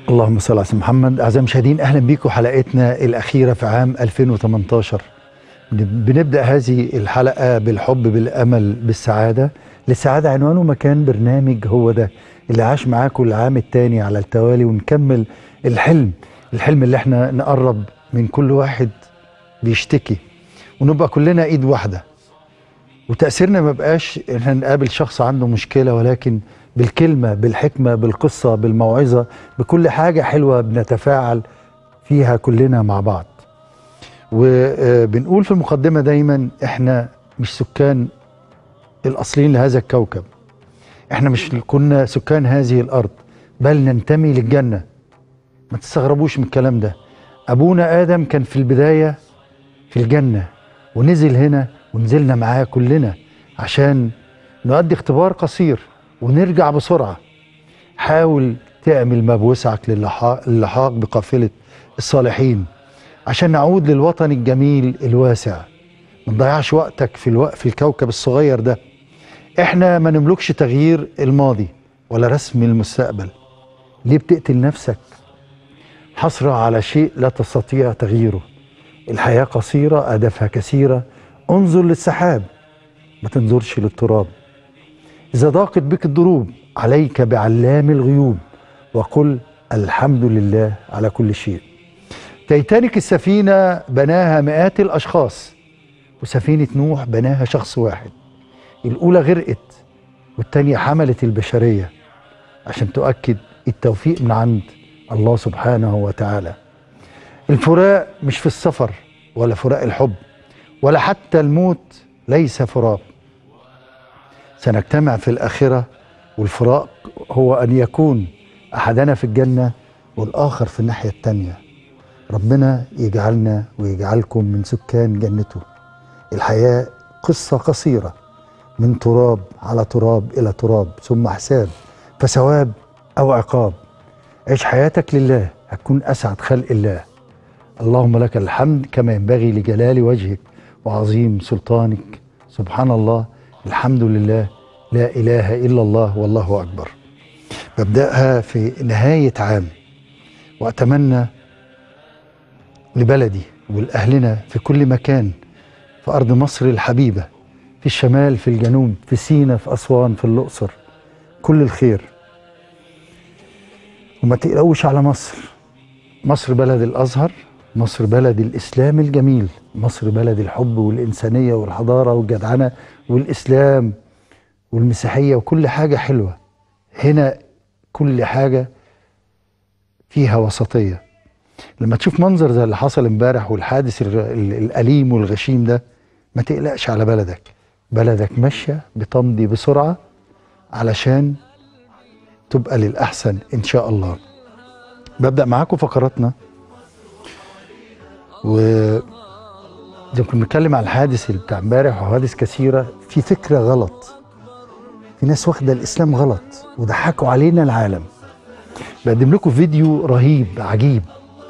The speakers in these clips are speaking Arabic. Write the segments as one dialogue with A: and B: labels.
A: اللهم صل على سيدنا محمد. أعزائي المشاهدين، أهلا بيكم حلقتنا الأخيرة في عام 2018. بنبدأ هذه الحلقة بالحب بالأمل بالسعادة. للسعادة عنوانه مكان برنامج هو ده اللي عاش معاكم العام الثاني على التوالي، ونكمل الحلم اللي احنا نقرب من كل واحد بيشتكي ونبقى كلنا ايد واحدة، وتأثيرنا ما بقاش ان احنا نقابل شخص عنده مشكلة، ولكن بالكلمة بالحكمة بالقصة بالموعظة بكل حاجة حلوة بنتفاعل فيها كلنا مع بعض. وبنقول في المقدمة دايما احنا مش سكان الأصليين لهذا الكوكب، احنا مش كنا سكان هذه الأرض، بل ننتمي للجنة. ما تستغربوش من الكلام ده. أبونا آدم كان في البداية في الجنة، ونزل هنا ونزلنا معاه كلنا عشان نؤدي اختبار قصير ونرجع بسرعة. حاول تعمل ما بوسعك للحاق بقافلة الصالحين عشان نعود للوطن الجميل الواسع. ما تضيعش وقتك في الكوكب الصغير ده. احنا ما نملكش تغيير الماضي ولا رسم المستقبل. ليه بتقتل نفسك حسرة على شيء لا تستطيع تغييره؟ الحياة قصيرة أهدافها كثيرة. انظر للسحاب، ما تنظرش للتراب. إذا ضاقت بك الدروب عليك بعلام الغيوب وقل الحمد لله على كل شيء. تيتانيك السفينة بناها مئات الأشخاص، وسفينة نوح بناها شخص واحد. الأولى غرقت والتانية حملت البشرية، عشان تؤكد التوفيق من عند الله سبحانه وتعالى. الفراق مش في السفر، ولا فراق الحب، ولا حتى الموت ليس فراق. سنجتمع في الآخرة، والفراق هو أن يكون أحدنا في الجنة والآخر في الناحية التانية. ربنا يجعلنا ويجعلكم من سكان جنته. الحياة قصة قصيرة، من تراب على تراب إلى تراب، ثم حساب فثواب أو عقاب. عيش حياتك لله، هتكون أسعد خلق الله. اللهم لك الحمد كما ينبغي لجلال وجهك وعظيم سلطانك. سبحان الله، الحمد لله، لا إله إلا الله، والله أكبر. ببدأها في نهاية عام، وأتمنى لبلدي ولأهلنا في كل مكان، في أرض مصر الحبيبة، في الشمال في الجنوب في سينا في أسوان في الأقصر، كل الخير. وما تقلقوش على مصر. مصر بلد الأزهر، مصر بلد الإسلام الجميل، مصر بلد الحب والإنسانية والحضارة والجدعنة والإسلام والمسيحية وكل حاجة حلوة. هنا كل حاجة فيها وسطية. لما تشوف منظر زي اللي حصل امبارح والحادث الأليم والغشيم ده، ما تقلقش على بلدك. بلدك ماشية بتمضي بسرعة علشان تبقى للأحسن إن شاء الله. ببدأ معاكم فقراتنا، وزي ما كنا بنتكلم عن الحادث بتاع امبارح وحوادث كثيرة. في فكرة غلط، في ناس واخدة الإسلام غلط وضحكوا علينا العالم. بقدم لكم فيديو رهيب عجيب،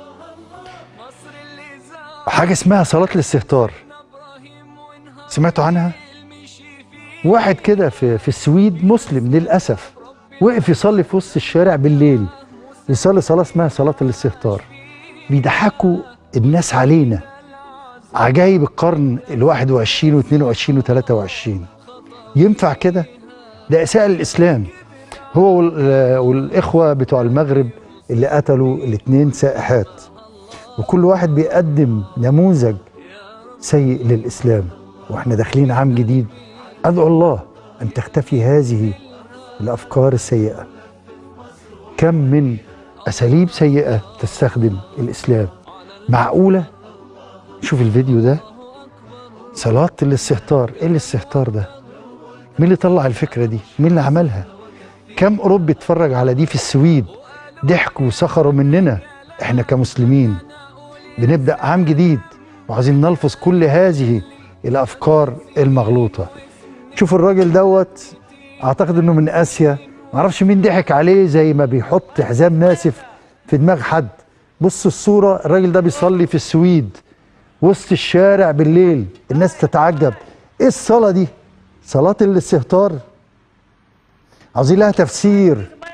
A: حاجة اسمها صلاة الاستهتار. سمعتوا عنها؟ واحد كده في السويد مسلم للأسف وقف يصلي في وسط الشارع بالليل، يصلي صلاة اسمها صلاة الاستهتار. بيضحكوا الناس علينا. عجايب القرن ال21 و22 و23. ينفع كده؟ ده إساءة للإسلام. هو والإخوة بتوع المغرب اللي قتلوا الاتنين سائحات، وكل واحد بيقدم نموذج سيء للإسلام. واحنا داخلين عام جديد، أدعو الله أن تختفي هذه الأفكار السيئة. كم من أساليب سيئة تستخدم الإسلام. معقولة؟ شوف الفيديو ده، صلاة الاستهتار. إيه الاستهتار ده؟ مين اللي طلع الفكرة دي؟ مين اللي عملها؟ كم أوروبي اتفرج على دي في السويد، ضحكوا وسخروا مننا. احنا كمسلمين بنبدأ عام جديد وعايزين نلفظ كل هذه الأفكار المغلوطة. شوف الراجل دوت، أعتقد إنه من آسيا، معرفش مين ضحك عليه زي ما بيحط حزام ناسف في دماغ حد. بص الصورة، الراجل ده بيصلي في السويد وسط الشارع بالليل، الناس تتعجب. إيه الصلاة دي؟ صلاة الاستهتار؟ عاوزين لها تفسير،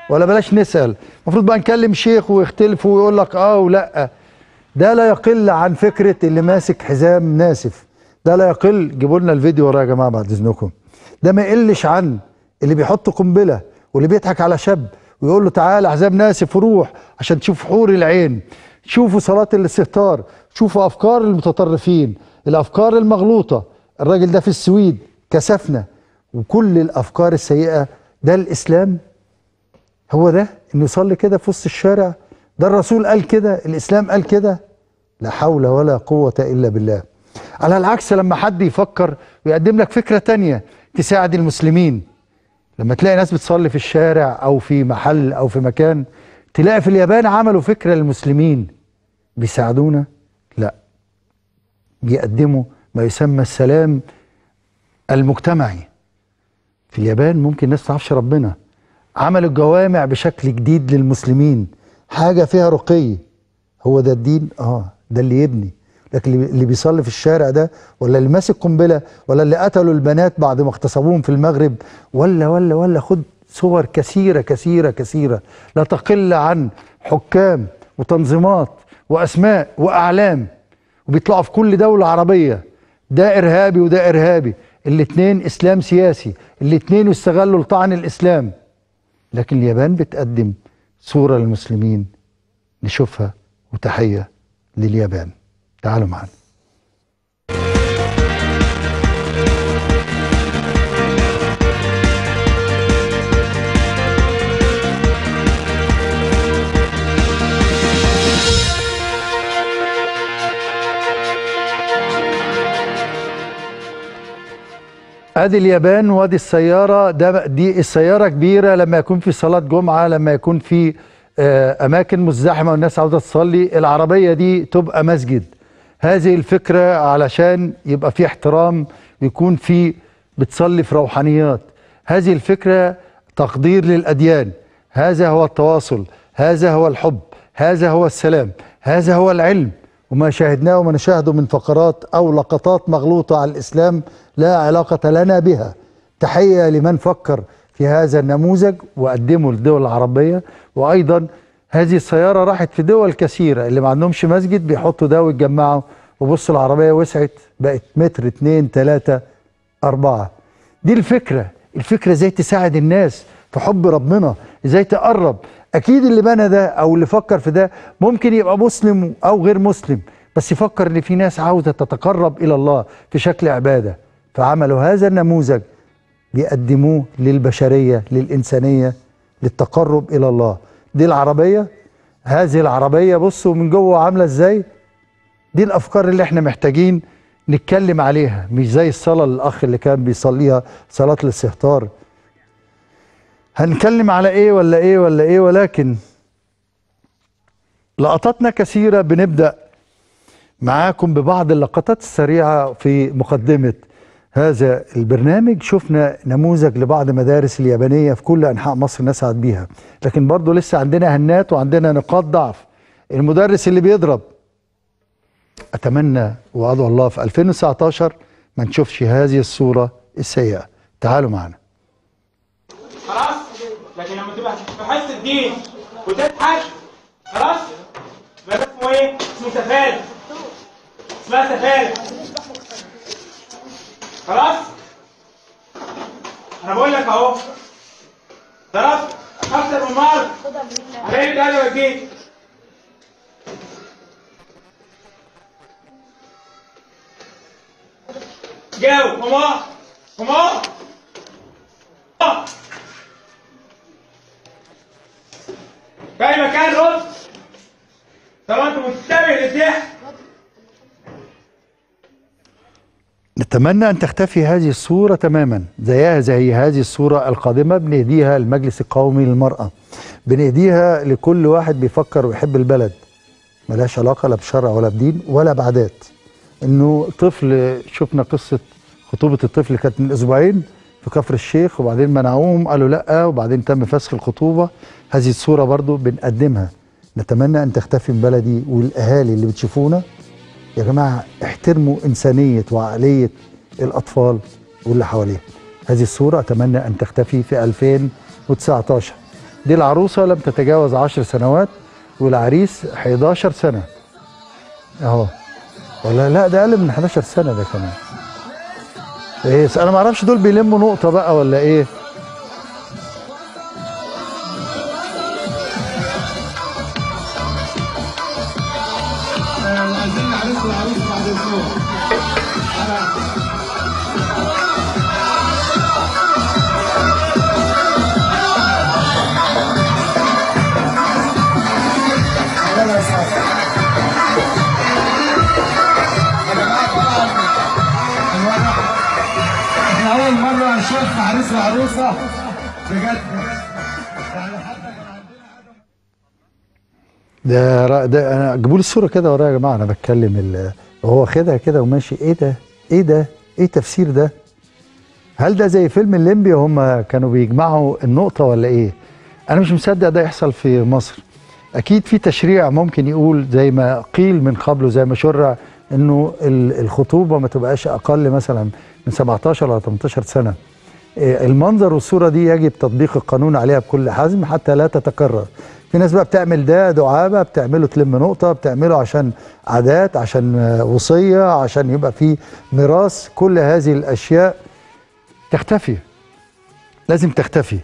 A: ولا بلاش نسال، المفروض بقى نكلم شيخ ويختلف ويقول لك اه ولا. ده لا يقل عن فكره اللي ماسك حزام ناسف، ده لا يقل. جيبوا لنا الفيديو وراه يا جماعه بعد اذنكم. ده ما يقلش عن اللي بيحط قنبله واللي بيضحك على شاب ويقول له تعالى حزام ناسف وروح عشان تشوف حور العين. شوفوا صلاه الاستهتار، شوفوا افكار المتطرفين، الافكار المغلوطه. الراجل ده في السويد كسفنا، وكل الافكار السيئه. ده الاسلام؟ هو ده انه يصلي كده في وسط الشارع؟ ده الرسول قال كده؟ الاسلام قال كده؟ لا حول ولا قوه الا بالله. على العكس، لما حد يفكر ويقدم لك فكره تانية تساعد المسلمين، لما تلاقي ناس بتصلي في الشارع او في محل او في مكان، تلاقي في اليابان عملوا فكره للمسلمين بيساعدونا؟ لا، بيقدموا ما يسمى السلام المجتمعي. في اليابان ممكن ناس تعرفش ربنا، عملوا الجوامع بشكل جديد للمسلمين، حاجة فيها رقي. هو ده الدين؟ ده اللي يبني. لكن اللي بيصلي في الشارع ده، ولا اللي ماسك قنبلة، ولا اللي قتلوا البنات بعد ما اغتصبوهم في المغرب، ولا خد صور كثيرة كثيرة كثيرة لا تقل عن حكام وتنظيمات وأسماء وأعلام، وبيطلعوا في كل دولة عربية ده إرهابي وده إرهابي، الاتنين إسلام سياسي، الاتنين يستغلوا لطعن الإسلام. لكن اليابان بتقدم صورة للمسلمين نشوفها، وتحية لليابان. تعالوا معنا. ادي اليابان وادي السياره. دي السياره كبيره لما يكون في صلاه جمعه، لما يكون في اماكن مزدحمه والناس عاوزه تصلي، العربيه دي تبقى مسجد. هذه الفكره علشان يبقى في احترام، يكون في بتصلي في روحانيات. هذه الفكره تقدير للاديان. هذا هو التواصل، هذا هو الحب، هذا هو السلام، هذا هو العلم. وما شاهدناه وما نشاهده من فقرات أو لقطات مغلوطة على الإسلام لا علاقة لنا بها. تحية لمن فكر في هذا النموذج وقدمه للدول العربية. وأيضا هذه السيارة راحت في دول كثيرة، اللي ما عندهمش مسجد بيحطوا ده ويتجمعوا، وبص العربية وسعت بقت متر 2 3 4. دي الفكرة ازاي تساعد الناس في حب ربنا، ازاي تقرب. اكيد اللي بنى ده او اللي فكر في ده ممكن يبقى مسلم او غير مسلم، بس يفكر ان في ناس عاوزه تتقرب الى الله في شكل عباده، فعملوا هذا النموذج بيقدموه للبشريه، للانسانيه، للتقرب الى الله. دي العربيه، هذه العربيه بصوا من جوه عامله ازاي. دي الافكار اللي احنا محتاجين نتكلم عليها، مش زي الصلاه الاخ اللي كان بيصليها صلاه الاستهتار. هنتكلم على ايه ولا ايه ولا ايه، ولكن لقطاتنا كثيرة. بنبدأ معاكم ببعض اللقطات السريعة في مقدمة هذا البرنامج. شفنا نموذج لبعض مدارس اليابانية في كل أنحاء مصر نسعد بيها، لكن برضو لسه عندنا هنات وعندنا نقاط ضعف. المدرس اللي بيضرب، أتمنى وأدعو الله في 2019 ما نشوفش هذه الصورة السيئة. تعالوا معنا.
B: خلاص، لكن لما تبقى في حصه الدين وتضحك خلاص يبقى ده اسمه ايه؟ اسمه سفاله. اسمها سفاله. خلاص؟ انا بقول لك اهو. ضربت اكتر من مره. حبايبي تعالوا وجيت. جاوب. قمار في اي مكان رد. طالما انت منتبه للضحك.
A: نتمنى ان تختفي هذه الصورة تماما، زيها زي هذه الصورة القادمة. بنهديها المجلس القومي للمرأة، بنهديها لكل واحد بيفكر ويحب البلد، ملهاش علاقة لا بشرع ولا بدين ولا بعادات. انه طفل، شفنا قصة خطوبة الطفل كانت من اسبوعين في كفر الشيخ، وبعدين منعوهم قالوا لا، وبعدين تم فسخ الخطوبة. هذه الصورة برضو بنقدمها. نتمنى ان تختفي من بلدي. والاهالي اللي بتشوفونا يا جماعة احترموا انسانية وعقلية الاطفال واللي حواليهم. هذه الصورة اتمنى ان تختفي في 2019. دي العروسه لم تتجاوز 10 سنوات والعريس 11 سنه اهو، ولا لا ده اقل من 11 سنه ده كمان. ايه انا ما اعرفش دول بيلموا نقطه بقى ولا ايه.
C: عايزين نعرف العروس بعد الزواج. احنا أول مرة نشوف عريس وعروسة بجد يعني حتى كان عندنا
A: ده انا جيبوا لي الصوره كده ورايا يا جماعه، انا بتكلم وهو خدها كده وماشي. ايه ده؟ ايه ده؟ ايه تفسير ده؟ هل ده زي فيلم الليمبي وهم كانوا بيجمعوا النقطه ولا ايه؟ انا مش مصدق ده يحصل في مصر. اكيد في تشريع ممكن يقول زي ما قيل من قبل وزي ما شرع انه الخطوبه ما تبقاش اقل مثلا من 17 ولا 18 سنه. المنظر والصوره دي يجب تطبيق القانون عليها بكل حزم حتى لا تتكرر. في ناس بقى بتعمل ده دعابه، بتعمله تلم نقطه، بتعمله عشان عادات، عشان وصيه، عشان يبقى في ميراث. كل هذه الاشياء تختفي، لازم تختفي.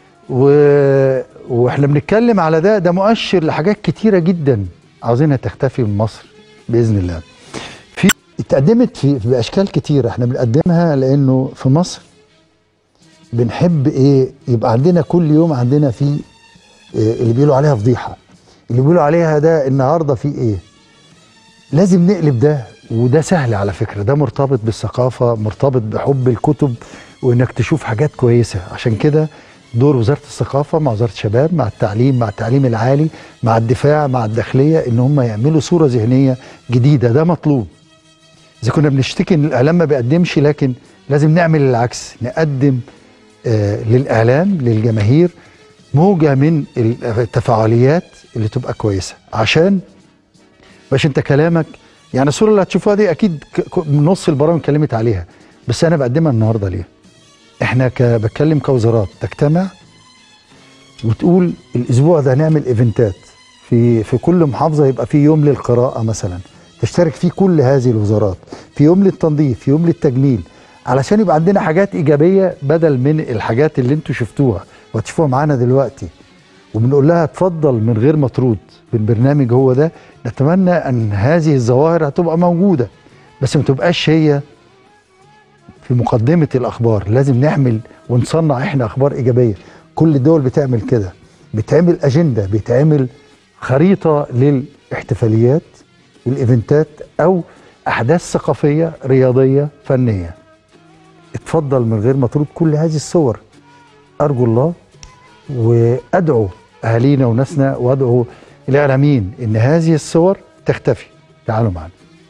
A: واحنا بنتكلم على ده مؤشر لحاجات كتيره جدا عاوزينها تختفي من مصر باذن الله. في اتقدمت في اشكال كتيره احنا بنقدمها، لانه في مصر بنحب ايه يبقى عندنا كل يوم عندنا في اللي بيقولوا عليها فضيحه، اللي بيقولوا عليها ده النهارده في ايه. لازم نقلب ده، وده سهل على فكره، ده مرتبط بالثقافه، مرتبط بحب الكتب وانك تشوف حاجات كويسه. عشان كده دور وزاره الثقافه مع وزاره الشباب مع التعليم العالي مع الدفاع مع الداخليه ان هم يعملوا صوره ذهنيه جديده. ده مطلوب. اذا كنا بنشتكي ان الاعلام ما بيقدمش، لكن لازم نعمل العكس، نقدم للاعلام للجماهير موجه من التفاعليات اللي تبقى كويسه. عشان باش انت كلامك يعني الصوره اللي هتشوفوها دي اكيد نص البرامج اتكلمت عليها، بس انا بقدمها النهارده ليه؟ احنا بتكلم كوزارات تجتمع وتقول الاسبوع ده هنعمل ايفنتات في كل محافظه، يبقى في يوم للقراءه مثلا تشترك فيه كل هذه الوزارات، في يوم للتنظيف، في يوم للتجميل، علشان يبقى عندنا حاجات ايجابيه بدل من الحاجات اللي انتوا شفتوها وهتشوفوها معانا دلوقتي. وبنقول لها اتفضل من غير ما ترد بالبرنامج هو ده. نتمنى ان هذه الظواهر هتبقى موجوده بس ما تبقاش هي في مقدمه الاخبار. لازم نعمل ونصنع احنا اخبار ايجابيه. كل الدول بتعمل كده، بتعمل اجنده، بتعمل خريطه للاحتفاليات والايفنتات او احداث ثقافيه رياضيه فنيه. اتفضل من غير ما ترد كل هذه الصور. ارجو الله وادعو اهالينا وناسنا وادعو الاعلاميين ان هذه الصور تختفي. تعالوا معنا.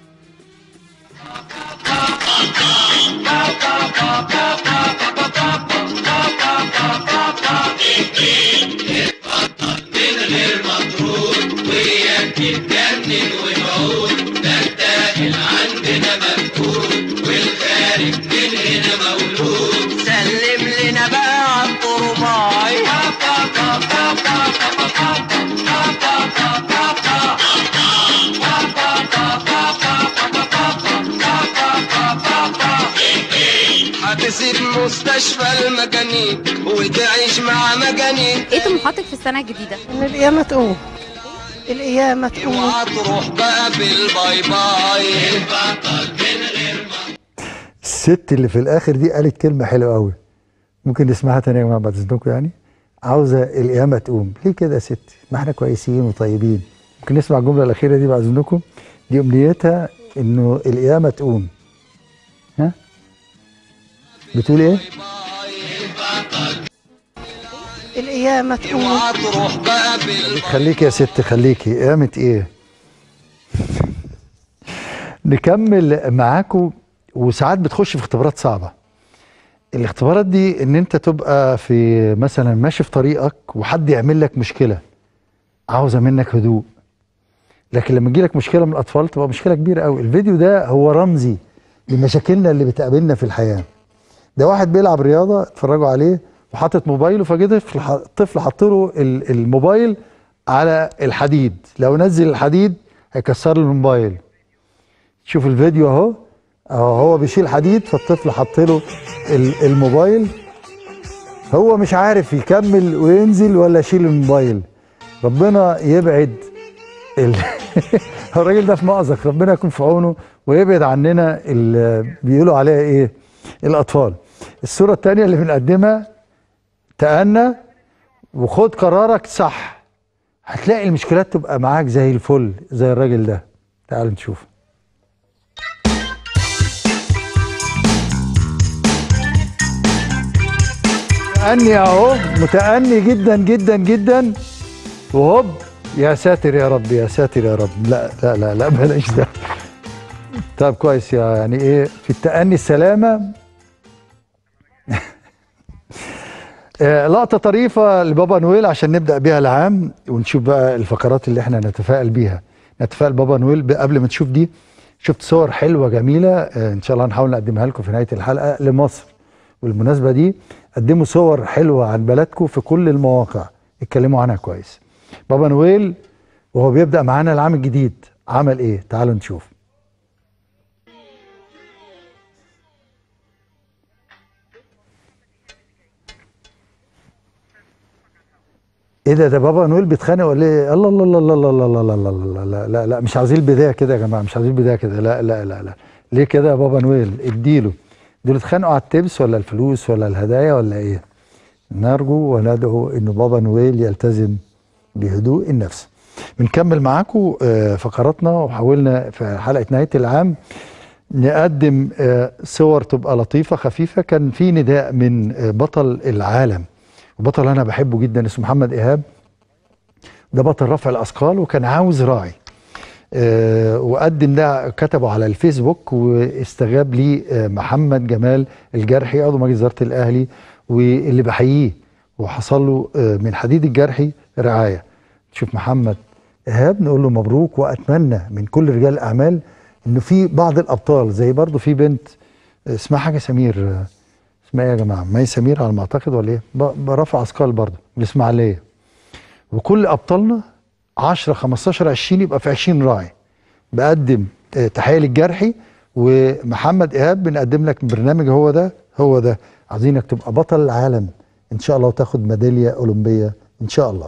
D: هتسيب مستشفى المجانين وتعيش مع مجانين.
E: ايه طموحاتك في السنه الجديده؟
F: ان القيامه تقوم، القيامه تقوم
D: وهتروح بقى بالباي باي. البطل من غير
A: الست اللي في الاخر دي قالت كلمه حلوه قوي، ممكن نسمعها تاني يا جماعه بعد اذنكم؟ يعني عاوزه القيامه تقوم. ليه كده يا ستي؟ ما احنا كويسين وطيبين. ممكن نسمع الجمله الاخيره دي بعد اذنكم؟ دي امنيتها انه القيامه تقوم. ها بتقول ايه؟
F: القيامه تقوم.
D: وهتروح بقى بالباي.
A: خليكي يا ست خليكي. قيامه ايه؟ نكمل معاكم. وساعات بتخش في اختبارات صعبه. الاختبارات دي ان انت تبقى في مثلا ماشي في طريقك وحد يعمل لك مشكله، عاوزه منك هدوء. لكن لما تجيلك مشكله من الاطفال تبقى مشكله كبيره قوي. الفيديو ده هو رمزي لمشاكلنا اللي بتقابلنا في الحياه. ده واحد بيلعب رياضه، اتفرجوا عليه، وحاطط موبايله، فجه الطفل حط له الموبايل على الحديد، لو نزل الحديد هيكسر له الموبايل. شوف الفيديو اهو، هو بيشيل حديد فالطفل حط له الموبايل، هو مش عارف يكمل وينزل ولا يشيل الموبايل. ربنا يبعد الراجل ده في مأزق، ربنا يكون في عونه ويبعد عننا اللي بيقولوا عليها ايه الاطفال. الصورة الثانية اللي بنقدمها، تأنى وخد قرارك صح، هتلاقي المشكلات تبقى معاك زي الفل زي الراجل ده. تعالوا نشوف. متأني اهو، متأني جدا جدا جدا، وهوب يا ساتر يا رب يا ساتر يا رب. لا لا لا لا بلاش ده. طب كويس، يعني ايه في التأني السلامة. لقطة طريفة لبابا نويل عشان نبدأ بيها العام، ونشوف بقى الفقرات اللي احنا نتفائل بيها. نتفائل بابا نويل. قبل ما تشوف دي، شفت صور حلوة جميلة ان شاء الله نحاول نقدمها لكم في نهاية الحلقة لمصر. والمناسبة دي قدموا صور حلوة عن بلدكم في كل المواقع، اتكلموا عنها كويس. بابا نويل وهو بيبدأ معانا العام الجديد عمل ايه؟ تعالوا نشوف. ايه ده بابا نويل بيتخانق ولا ايه؟ الله الله الله الله الله الله الله الله الله. لا لا لا مش عايزين البدايه كده يا جماعه، مش عايزين البدايه كده. لا لا لا لا ليه كده يا بابا نويل؟ اديله. دول اتخانقوا على التبس ولا الفلوس ولا الهدايا ولا ايه؟ نرجو وندعو ان بابا نويل يلتزم بهدوء النفس. بنكمل معاكم فقراتنا، وحاولنا في حلقه نهايه العام نقدم صور تبقى لطيفه خفيفه. كان في نداء من بطل العالم، وبطل انا بحبه جدا، اسمه محمد ايهاب. ده بطل رفع الاثقال وكان عاوز راعي، وقدم ده، كتبه على الفيسبوك، واستجاب لي محمد جمال الجرحي عضو مجلس اداره الاهلي، واللي بحييه، وحصل له من حديد الجرحي رعايه. شوف محمد ايهاب، نقول له مبروك، واتمنى من كل رجال الاعمال انه في بعض الابطال، زي برضه في بنت اسمها حاجه سمير، اسمها ايه يا جماعه؟ مي سمير على ما اعتقد ولا ايه؟ برفع اثقال برضه الاسماعيليه. وكل ابطالنا 10 15 20 يبقى في 20 راعي. بقدم تحيه للجرحي ومحمد ايهاب، بنقدم لك برنامج هو ده عايزينك تبقى بطل العالم ان شاء الله، وتاخد ميداليه اولمبيه ان شاء الله.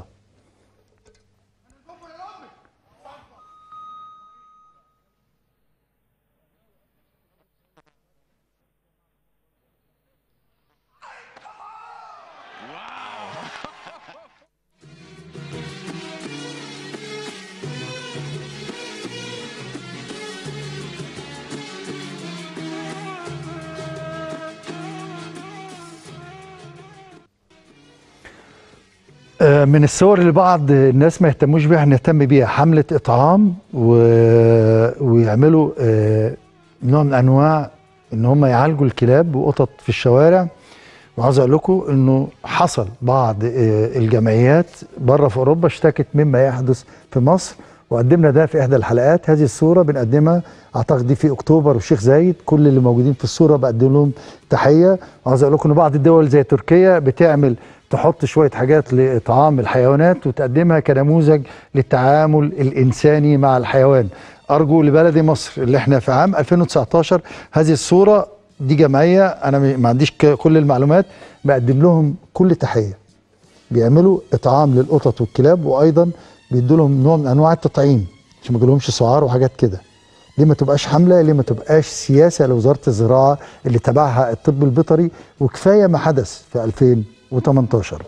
A: من الصور اللي بعض الناس ما يهتموش بيها هنهتم بيها، حملة إطعام ويعملوا نوع من أنواع إن هم يعالجوا الكلاب وقطط في الشوارع. وعاوز أقول لكم إنه حصل بعض الجمعيات بره في أوروبا اشتكت مما يحدث في مصر، وقدمنا ده في إحدى الحلقات. هذه الصورة بنقدمها أعتقد دي في أكتوبر والشيخ زايد، كل اللي موجودين في الصورة بقدم لهم تحية. وعاوز أقول لكم إن بعض الدول زي تركيا بتعمل تحط شوية حاجات لإطعام الحيوانات وتقدمها كنموذج للتعامل الإنساني مع الحيوان. أرجو لبلدي مصر اللي احنا في عام 2019 هذه الصورة دي جمعية، أنا ما عنديش كل المعلومات، بقدم لهم كل تحية. بيعملوا إطعام للقطط والكلاب، وأيضا بيدوا لهم نوع من أنواع التطعيم عشان ما يجيلهمش سعار وحاجات كده. ليه ما تبقاش حملة؟ ليه ما تبقاش سياسة لوزارة الزراعة اللي تبعها الطب البيطري؟ وكفاية ما حدث في 2018.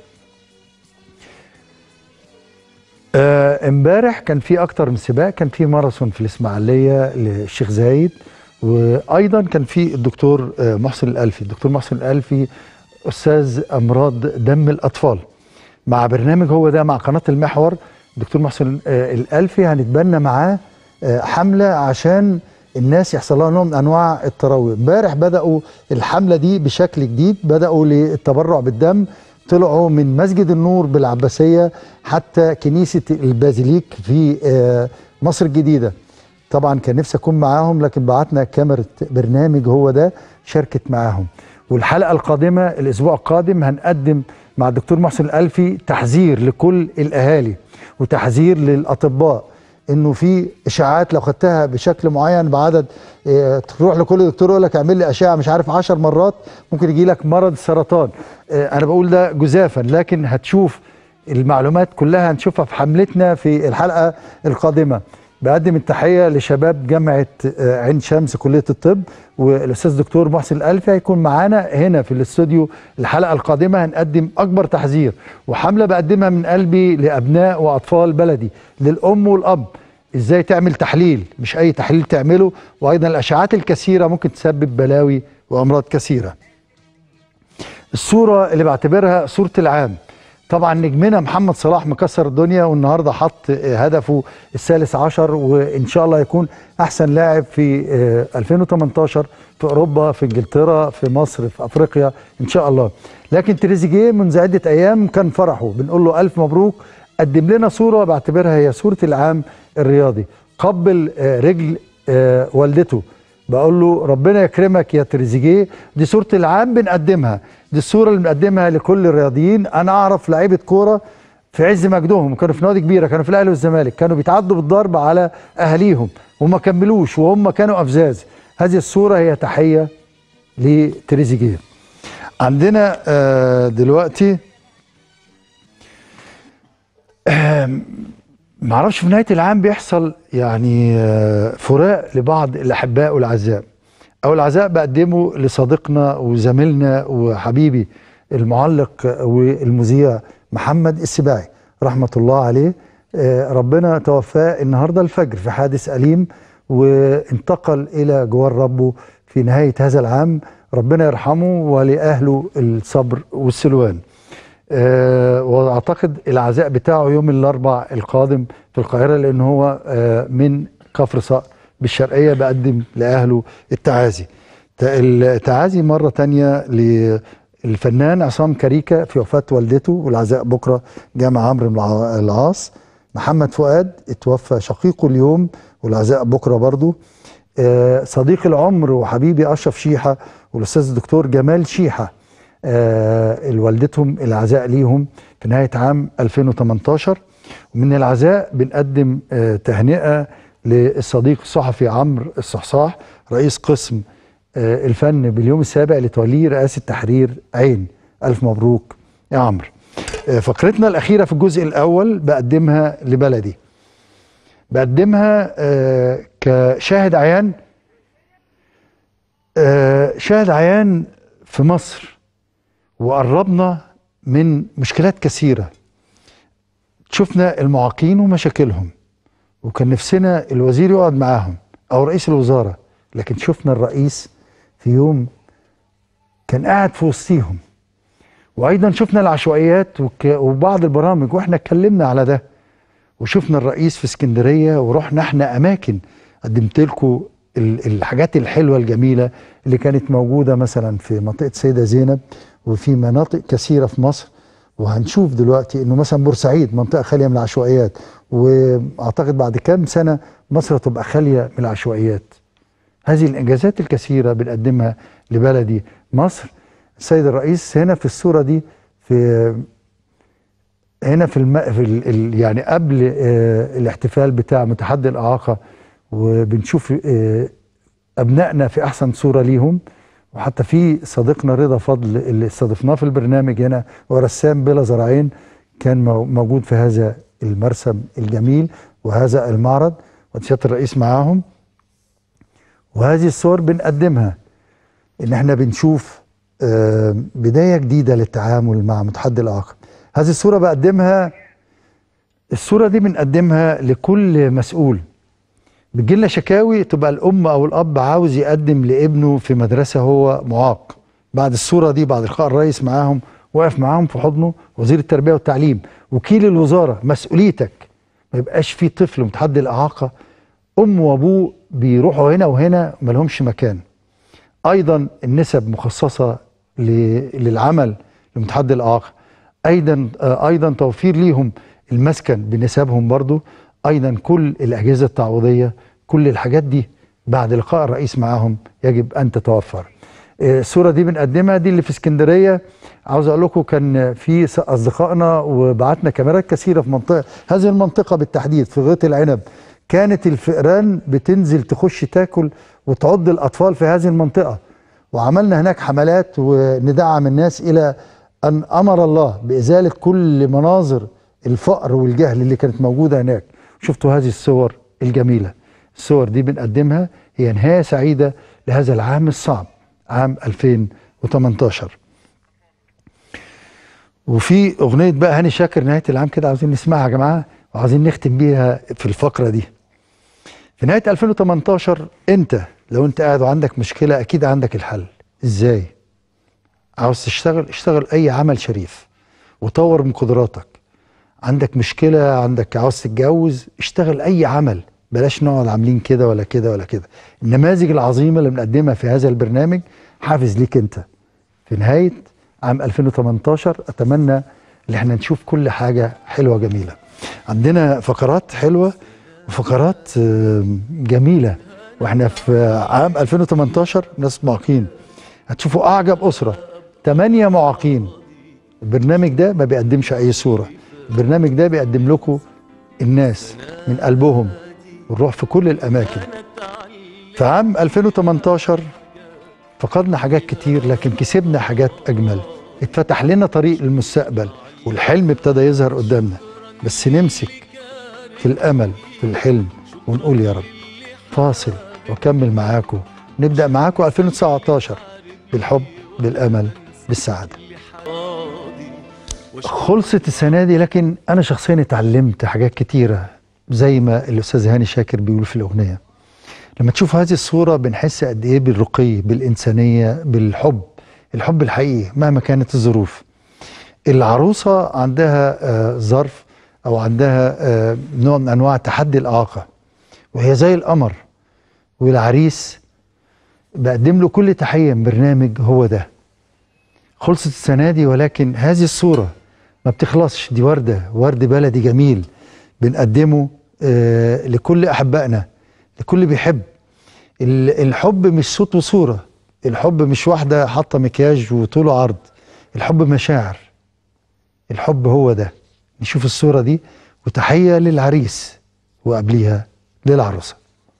A: امبارح كان في اكتر من سباق، كان في ماراثون في الاسماعيليه للشيخ زايد، وايضا كان في الدكتور محسن الالفي. الدكتور محسن الالفي استاذ امراض دم الاطفال، مع برنامج هو ده مع قناه المحور. الدكتور محسن الالفي هنتبنى معاه حمله عشان الناس يحصل لها نوع من انواع التروي. امبارح بداوا الحمله دي بشكل جديد، بداوا للتبرع بالدم، طلعوا من مسجد النور بالعباسيه حتى كنيسه البازيليك في مصر الجديده. طبعا كان نفسي اكون معاهم، لكن بعتنا كاميرا برنامج هو ده شاركت معاهم. والحلقه القادمه الاسبوع القادم هنقدم مع الدكتور محسن الألفي تحذير لكل الاهالي وتحذير للاطباء انه في اشاعات لو خدتها بشكل معين بعدد تروح لكل دكتور يقول لك اعمل لي اشعه مش عارف 10 مرات ممكن يجي لك مرض السرطان. انا بقول ده جزافا، لكن هتشوف المعلومات كلها هنشوفها في حملتنا في الحلقه القادمه. بقدم التحيه لشباب جامعه عين شمس كليه الطب، والاستاذ دكتور محسن الألفي هيكون معانا هنا في الاستوديو الحلقه القادمه. هنقدم اكبر تحذير وحمله بقدمها من قلبي لابناء واطفال بلدي، للام والاب، ازاي تعمل تحليل، مش اي تحليل تعمله، وايضا الاشعاعات الكثيره ممكن تسبب بلاوي وامراض كثيره. الصوره اللي بعتبرها صوره العام، طبعا نجمنا محمد صلاح مكسر الدنيا، والنهارده حط هدفه الثالث عشر، وان شاء الله يكون احسن لاعب في 2018 في اوروبا، في انجلترا، في مصر، في افريقيا ان شاء الله. لكن تريزيجيه منذ عده ايام كان فرحه، بنقول له الف مبروك. قدم لنا صوره بعتبرها هي صوره العام الرياضي، قبل رجل والدته، بقول له ربنا يكرمك يا تريزيجيه. دي صورة العام بنقدمها، دي الصورة اللي بنقدمها لكل الرياضيين. أنا أعرف لعيبة كورة في عز مجدهم كانوا في نوادي كبيرة، كانوا في الأهلي والزمالك، كانوا بيتعدوا بالضرب على أهاليهم وما كملوش وهم كانوا أفزاز. هذه الصورة هي تحية لتريزيجيه. عندنا دلوقتي معرفش في نهاية العام بيحصل يعني فراق لبعض الأحباء والأعزاء. أو العزاء بقدمه لصديقنا وزميلنا وحبيبي المعلق والمذيع محمد السباعي رحمة الله عليه. ربنا توفاه النهاردة الفجر في حادث أليم، وانتقل إلى جوار ربه في نهاية هذا العام. ربنا يرحمه ولأهله الصبر والسلوان. واعتقد العزاء بتاعه يوم الاربعاء القادم في القاهره، لان هو من كفر صقر بالشرقيه. بقدم لاهله التعازي. التعازي مره تانية للفنان عصام كاريكا في وفاه والدته، والعزاء بكره جامع عمرو بن العاص. محمد فؤاد اتوفى شقيقه اليوم، والعزاء بكره برضو. صديق العمر وحبيبي اشرف شيحه والاستاذ الدكتور جمال شيحه، والدتهم العزاء ليهم في نهاية عام 2018. ومن العزاء بنقدم تهنئة للصديق الصحفي عمرو الصحصاح رئيس قسم الفن باليوم السابع لتوليه رئاسة تحرير عين. ألف مبروك يا عمرو. فقرتنا الأخيرة في الجزء الأول بقدمها لبلدي، بقدمها كشاهد عيان، شاهد عيان في مصر، وقربنا من مشكلات كثيرة. شفنا المعاقين ومشاكلهم، وكان نفسنا الوزير يقعد معاهم أو رئيس الوزارة، لكن شفنا الرئيس في يوم كان قاعد في وسطيهم. وأيضا شفنا العشوائيات وبعض البرامج، وإحنا اتكلمنا على ده. وشفنا الرئيس في اسكندرية، ورحنا إحنا أماكن قدمت لكم الحاجات الحلوة الجميلة اللي كانت موجودة مثلا في منطقة سيدة زينب وفي مناطق كثيرة في مصر. وهنشوف دلوقتي انه مثلا بورسعيد منطقة خالية من العشوائيات، واعتقد بعد كام سنة مصر تبقى خالية من العشوائيات. هذه الانجازات الكثيرة بنقدمها لبلدي مصر. السيد الرئيس هنا في الصورة دي، في هنا في يعني قبل الاحتفال بتاع متحدي الإعاقة، وبنشوف أبنائنا في أحسن صورة ليهم. وحتى في صديقنا رضا فضل اللي استضفناه في البرنامج هنا، ورسام بلا زرعين، كان موجود في هذا المرسم الجميل وهذا المعرض، وسيادة الرئيس معاهم. وهذه الصور بنقدمها إن احنا بنشوف بداية جديدة للتعامل مع متحدي الإعاقة. هذه الصورة بقدمها، الصورة دي بنقدمها لكل مسؤول. بتجيلنا شكاوي تبقى الأم أو الأب عاوز يقدم لابنه في مدرسة هو معاق. بعد الصورة دي، بعد لقاء الرئيس معاهم، واقف معاهم في حضنه وزير التربية والتعليم، وكيل الوزارة، مسؤوليتك ما يبقاش في طفل متحدي الإعاقة أم وأبوه بيروحوا هنا وهنا ما لهمش مكان. أيضا النسب مخصصة للعمل لمتحدي الإعاقة. أيضا توفير ليهم المسكن بنسبهم برضو. أيضا كل الأجهزة التعويضية، كل الحاجات دي بعد لقاء الرئيس معاهم يجب أن تتوفر. الصوره دي بنقدمها، دي اللي في اسكندريه. عاوز اقول لكم كان في اصدقائنا وبعتنا كاميرات كثيره في منطقه، هذه المنطقه بالتحديد في غيط العنب كانت الفئران بتنزل تخش تاكل وتعض الاطفال في هذه المنطقه، وعملنا هناك حملات وندعم الناس الى ان امر الله بازاله كل مناظر الفقر والجهل اللي كانت موجوده هناك. شفتوا هذه الصور الجميله، الصور دي بنقدمها هي نهايه سعيده لهذا العام الصعب، عام 2018. وفي اغنيه بقى هاني شاكر نهايه العام كده عاوزين نسمعها يا جماعه، وعاوزين نختم بيها في الفقره دي. في نهايه 2018 انت لو انت قاعد وعندك مشكله اكيد عندك الحل. ازاي؟ عاوز تشتغل، اشتغل اي عمل شريف وطور من قدراتك. عندك مشكله، عندك عاوز تتجوز، اشتغل اي عمل، بلاش نقعد عاملين كده ولا كده ولا كده. النماذج العظيمه اللي بنقدمها في هذا البرنامج حافز ليك انت. في نهايه عام 2018 اتمنى ان احنا نشوف كل حاجه حلوه جميله. عندنا فقرات حلوه وفقرات جميله، واحنا في عام 2018 ناس معاقين. هتشوفوا اعجب اسره 8 معاقين. البرنامج ده ما بيقدمش اي صوره، البرنامج ده بيقدم لكم الناس من قلبهم ونروح في كل الاماكن. في عام 2018 فقدنا حاجات كتير لكن كسبنا حاجات اجمل، اتفتح لنا طريق للمستقبل والحلم ابتدى يظهر قدامنا، بس نمسك في الامل في الحلم ونقول يا رب. فاصل واكمل معاكم، نبدا معاكم 2019 بالحب بالامل بالسعاده. خلصت السنه دي لكن انا شخصيا اتعلمت حاجات كتيره زي ما الاستاذ هاني شاكر بيقول في الاغنيه. لما تشوف هذه الصوره بنحس قد ايه بالرقي بالانسانيه بالحب، الحب الحقيقي مهما كانت الظروف. العروسه عندها ظرف او عندها نوع من انواع تحدي الاعاقه وهي زي القمر، والعريس بقدم له كل تحيه من برنامج هو ده. خلصت السنه دي ولكن هذه الصوره ما بتخلصش، دي ورد بلدي جميل بنقدمه لكل احبائنا، لكل بيحب. الحب مش صوت وصوره، الحب مش واحده حاطه مكياج وطوله عرض، الحب مشاعر، الحب هو ده. نشوف الصوره دي وتحيه للعريس وقبليها للعروسه.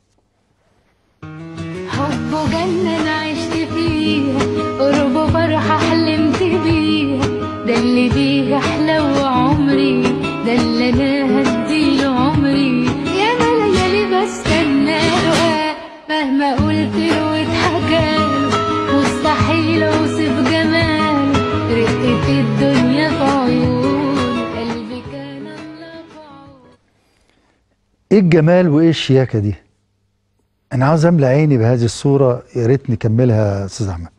E: حبه جنة أنا عشت فيها، قربه فرحة حلمت بيها، ده اللي بيه أحلى عمري، ده اللي أنا هديله عمري. يا ليالي بستنى له مهما قلت له واتحكاله، مستحيل أوصف جماله، رقت الدنيا في عيون قلبي كان الله في عون.
A: ايه الجمال وايه الشياكه دي؟ انا عاوز املى عيني بهذه الصوره، يا ريت نكملها يا استاذ احمد.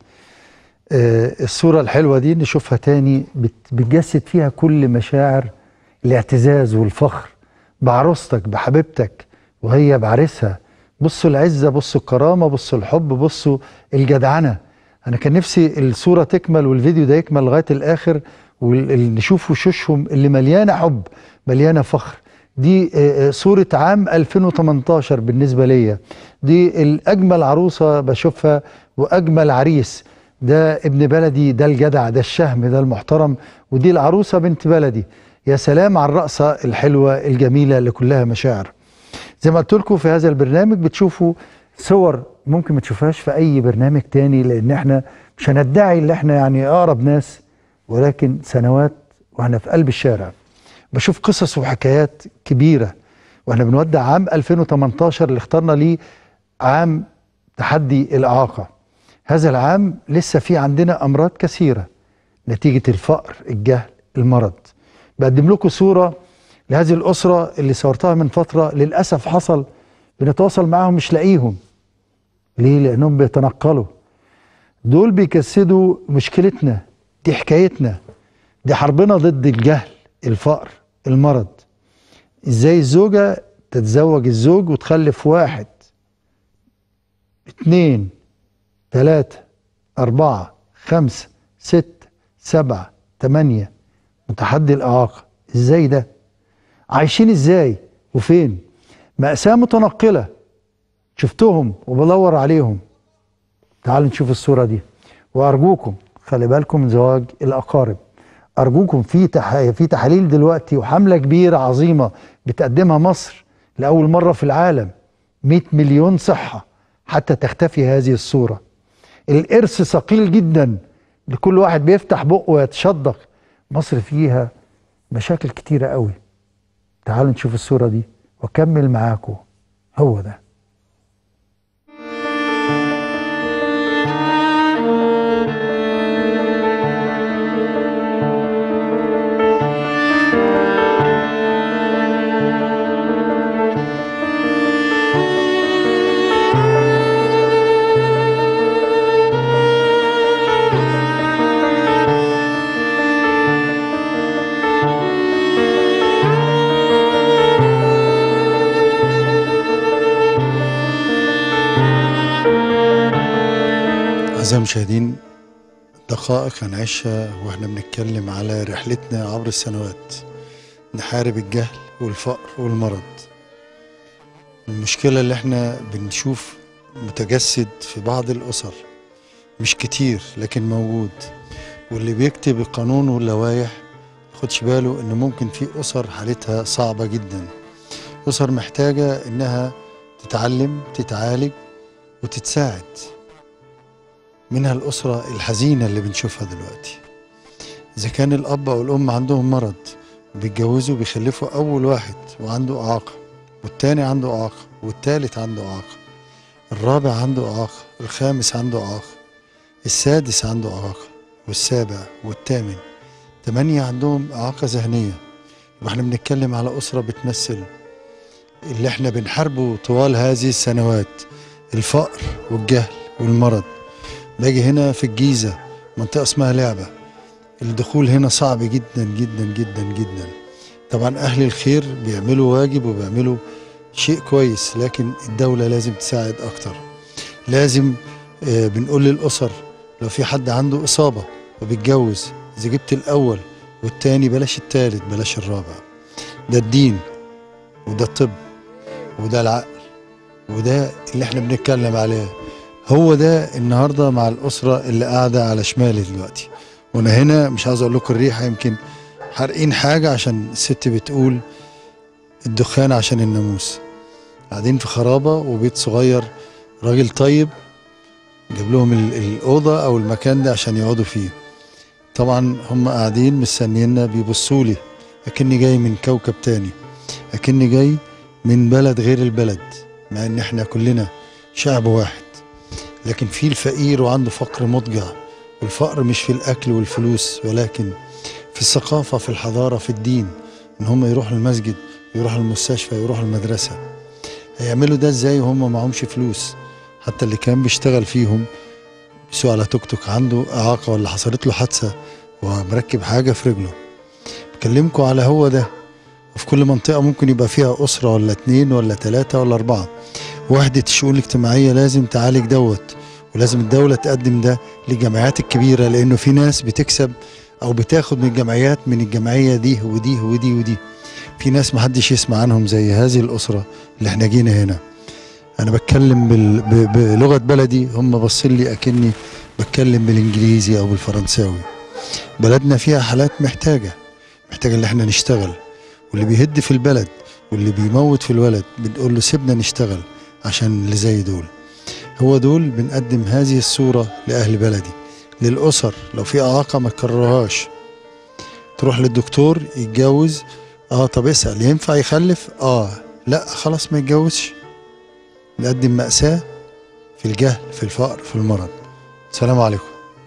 A: الصوره الحلوه دي نشوفها تاني، بتجسد فيها كل مشاعر الاعتزاز والفخر بعروستك بحبيبتك وهي بعريسها. بصوا العزه، بصوا الكرامه، بصوا الحب، بصوا الجدعنه. انا كان نفسي الصوره تكمل والفيديو ده يكمل لغايه الاخر ونشوف وشوشهم اللي مليانه حب مليانه فخر. دي صورة عام 2018 بالنسبة ليا، دي الأجمل عروسة بشوفها وأجمل عريس. ده ابن بلدي، ده الجدع، ده الشهم، ده المحترم، ودي العروسة بنت بلدي. يا سلام على الرقصة الحلوة الجميلة اللي كلها مشاعر. زي ما قلت لكم في هذا البرنامج بتشوفوا صور ممكن ما تشوفهاش في أي برنامج تاني، لأن احنا مش هندعي اللي احنا يعني أقرب ناس، ولكن سنوات واحنا في قلب الشارع بشوف قصص وحكايات كبيرة. واحنا بنودع عام 2018 اللي اخترنا ليه عام تحدي الإعاقة. هذا العام لسه في عندنا أمراض كثيرة نتيجة الفقر، الجهل، المرض. بقدم لكم صورة لهذه الأسرة اللي صورتها من فترة، للأسف حصل بنتواصل معاهم مش لاقيهم. ليه؟ لأنهم بيتنقلوا. دول بيجسدوا مشكلتنا، دي حكايتنا، دي حربنا ضد الجهل، الفقر، المرض. ازاي الزوجة تتزوج الزوج وتخلف 1 2 3 4 5 6 7 8 متحدي الإعاقة. ازاي ده؟ عايشين ازاي وفين؟ مأساة متنقلة، شفتهم وبدور عليهم. تعالوا نشوف الصورة دي. وارجوكم خلي بالكم من زواج الاقارب. ارجوكم في تحاليل دلوقتي وحمله كبيره عظيمه بتقدمها مصر لاول مره في العالم، 100 مليون صحه حتى تختفي هذه الصوره. الارث ثقيل جدا لكل واحد بيفتح بقه ويتشدق. مصر فيها مشاكل كتيره قوي. تعالوا نشوف الصوره دي واكمل معاكم. هو ده. أعزائي المشاهدين، دقائق هنعيشها واحنا بنتكلم على رحلتنا عبر السنوات نحارب الجهل والفقر والمرض. المشكلة اللي احنا بنشوف متجسد في بعض الأسر، مش كتير لكن موجود، واللي بيكتب القانون واللوائح خدش باله ان ممكن في أسر حالتها صعبة جدا، أسر محتاجة انها تتعلم تتعالج وتتساعد. منها الأسرة الحزينة اللي بنشوفها دلوقتي. إذا كان الأب أو الأم عندهم مرض بيتجوزوا بيخلفوا أول واحد وعنده إعاقة، والتاني عنده إعاقة، والتالت عنده إعاقة، الرابع عنده إعاقة، الخامس عنده إعاقة، السادس عنده إعاقة، والسابع والثامن، 8 عندهم إعاقة ذهنية. يبقى احنا بنتكلم على أسرة بتمثل اللي احنا بنحاربه طوال هذه السنوات، الفقر والجهل والمرض. باجي هنا في الجيزة منطقة اسمها لعبة، الدخول هنا صعب جدا جدا جدا جدا. طبعا أهل الخير بيعملوا واجب وبيعملوا شيء كويس، لكن الدولة لازم تساعد أكتر. لازم بنقول للأسر لو في حد عنده إصابة وبيتجوز، إذا جبت الأول والتاني بلاش التالت بلاش الرابع. ده الدين وده الطب وده العقل وده اللي احنا بنتكلم عليه. هو ده النهارده مع الأسرة اللي قاعدة على شمالي دلوقتي. وأنا هنا مش عاوز أقول لكم الريحة، يمكن حارقين حاجة عشان الست بتقول الدخان عشان الناموس. قاعدين في خرابة وبيت صغير، راجل طيب جاب لهم الأوضة أو المكان ده عشان يقعدوا فيه. طبعا هم قاعدين مستنينا بيبصوا لي أكني جاي من كوكب تاني، أكني جاي من بلد غير البلد، مع إن إحنا كلنا شعب واحد. لكن في الفقير وعنده فقر مضجع، والفقر مش في الأكل والفلوس ولكن في الثقافة، في الحضارة، في الدين، إن هم يروحوا المسجد، يروحوا المستشفى، يروحوا المدرسة. هيعملوا ده إزاي وهم معهمش فلوس؟ حتى اللي كان بيشتغل فيهم بيسوق على توك توك عنده إعاقة ولا حصلت له حادثة ومركب حاجة في رجله. بكلمكم على هو ده. وفي كل منطقة ممكن يبقى فيها أسرة ولا 2 ولا 3 ولا 4. وحدة الشؤون الاجتماعية لازم تعالج دوت، ولازم الدولة تقدم ده للجمعيات الكبيرة، لأنه في ناس بتكسب أو بتاخد من الجمعيات، من الجمعية دي ودي ودي ودي. في ناس محدش يسمع عنهم زي هذه الأسرة اللي احنا جينا هنا. أنا بتكلم بلغة بلدي، هم باصين لي أكني بتكلم بالإنجليزي أو بالفرنساوي. بلدنا فيها حالات محتاجة اللي احنا نشتغل، واللي بيهد في البلد واللي بيموت في الولد بنقول له سيبنا نشتغل عشان اللي زي دول. هو دول بنقدم هذه الصورة لأهل بلدي، للأسر. لو في إعاقة ما تكررهاش، تروح للدكتور يتجوز، طب اسأل ينفع يخلف؟ لا خلاص ما يتجوزش. نقدم مأساة في الجهل، في الفقر، في المرض. السلام عليكم.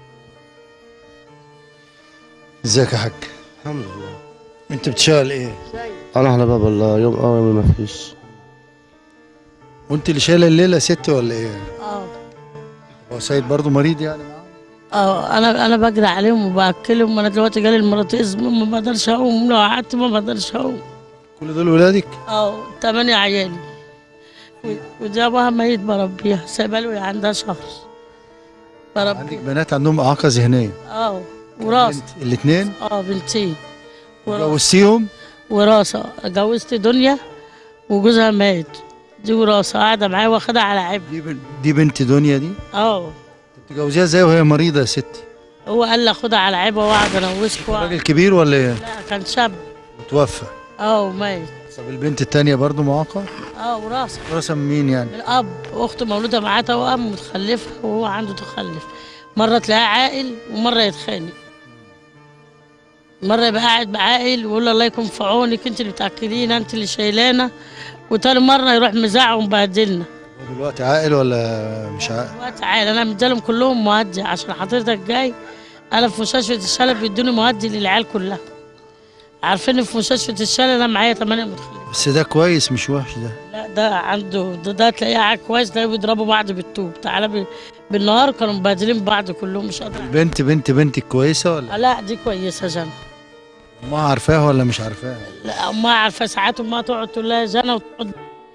A: ازيك يا حاج؟
G: الحمد لله.
A: انت بتشتغل ايه؟
G: انا على باب الله، يوم يوم ما فيش.
A: وانت اللي شايله الليله ست ولا ايه؟ هو سيد برضه مريض يعني معاه؟
H: انا بجري عليهم وباكلهم. انا دلوقتي جالي المرض ما بقدرش اقوم، لو قعدت ما بقدرش اقوم.
A: كل دول ولادك؟
H: 8 عيالي، ودي ابوها ميت بربيها، سايبه له عندها شهر بربيها.
A: عندك بنات عندهم اعاقه ذهنيه؟
H: وراثه.
A: الاثنين؟
H: بنتين.
A: جوزتيهم؟
H: وراثه. جوزت دنيا وجوزها مات، دي وراثه قاعده معايا واخدها على عبء.
A: دي بنت دنيا دي؟ تجوزيها ازاي وهي مريضه يا ستي؟
H: هو قال لي خدها على عيبه واقعد انوسك
A: راجل كبير ولا ايه؟
H: لا كان شاب.
A: متوفى.
H: وميت.
A: طب البنت التانية برضو معاقة؟
H: وراثة.
A: وراثة من مين يعني؟
H: الاب، اخته مولوده معاه توأم متخلفه وهو عنده تخلف. مره تلاقيه عاقل ومره يتخانق. مره يبقى قاعد بعاقل ويقول له الله يكون في عونك انت اللي بتاكلينا انت اللي شايلانا، وتاني مره يروح مزعق ومبهدلنا.
A: هو دلوقتي عاقل ولا مش عاقل؟
H: دلوقتي عاقل. انا مديلهم كلهم مهدي عشان حضرتك جاي. انا في مستشفى الشلل بيدوني مهدي للعيال كلها. عارفين في مستشفى الشلل انا معايا 8 متخلفين.
A: بس ده كويس مش وحش ده.
H: لا ده عنده ده تلاقيه قاعد كويس، تلاقيه بيضربوا بعض بالطوب. تعالى بالنهار كانوا مبهدلين بعض كلهم مش قادر.
A: بنتك كويسة ولا؟
H: لا دي كويسة جنى.
A: امها عارفاها ولا مش عارفاها؟
H: لا امها عارفة، ساعات امها تقعد تقول لها جنى وتقعد.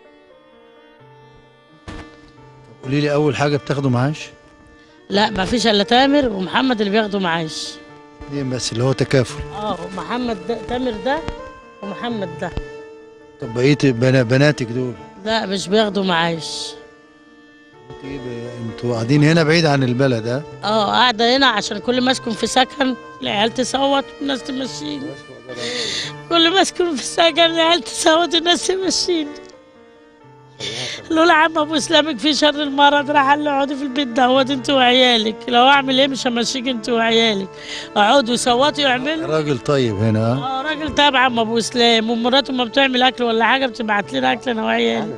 A: قولي لي أول حاجة بتاخدوا معاش؟
H: لا ما فيش الا تامر ومحمد اللي بياخدوا معاش.
A: اتنين بس اللي هو تكافل.
H: محمد ده، تامر ده ومحمد ده.
A: طب بقية بناتك دول؟
H: لا مش بياخدوا معاش.
A: انتوا قاعدين هنا بعيد عن البلد ها؟
H: قاعدة هنا عشان كل ما اسكن في سكن العيال تصوت والناس تمشيني. كل ما اسكن في سكن العيال تصوت والناس تمشيني. لولا عم ابو اسلامك في شر المرض راح قال له اقعدي في البيت دهوت انت وعيالك، لو اعمل ايه مش همشيك انت وعيالك. اقعدوا يصوتوا يعملوا.
A: راجل طيب هنا ها؟
H: راجل تابع عم ابو اسلام، ومراته ما بتعمل اكل ولا حاجه بتبعت لنا اكل انا وعيالي.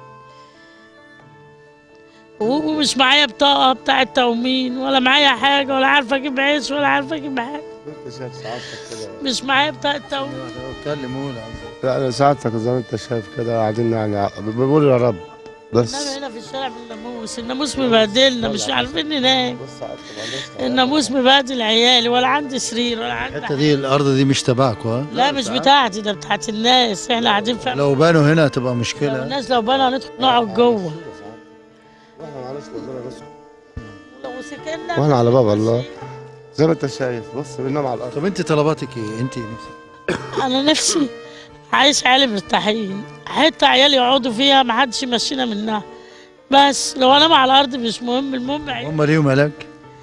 H: ومش معايا بطاقه بتاعه تموين ولا معايا حاجه ولا عارفه اجيب عيش ولا عارفه اجيب حاجه. مش معايا بتاعه تموين.
A: اتكلم قول.
G: لا انا سعادتك زي ما انت شايف كده قاعدين يعني بنقول يا رب بس.
H: انما هنا في الشارع بالناموس، الناموس مبهدلنا مش عارفين ننام. الناموس مبهدل عيالي ولا عندي سرير ولا عندي
A: الحتة دي الأرض دي مش تبعكوا ها؟
H: لا مش بتاعتي، ده بتاعت الناس. احنا قاعدين في
A: لو بانوا هنا هتبقى مشكلة.
H: الناس لو بانوا هندخل نقعد جوه.
G: واحنا معناش ربنا رزق.
H: لو سكننا
G: واحنا على باب الله زي ما انت شايف. بص بننام على الارض.
A: طب انت طلباتك ايه؟ انت نفسك؟
H: انا نفسي عايش عيالي مرتاحين، حته عيالي يقعدوا فيها ما حدش يمشينا منها. بس لو انام على الارض مش مهم، المهم عيالي.
A: هم ليهم علاج؟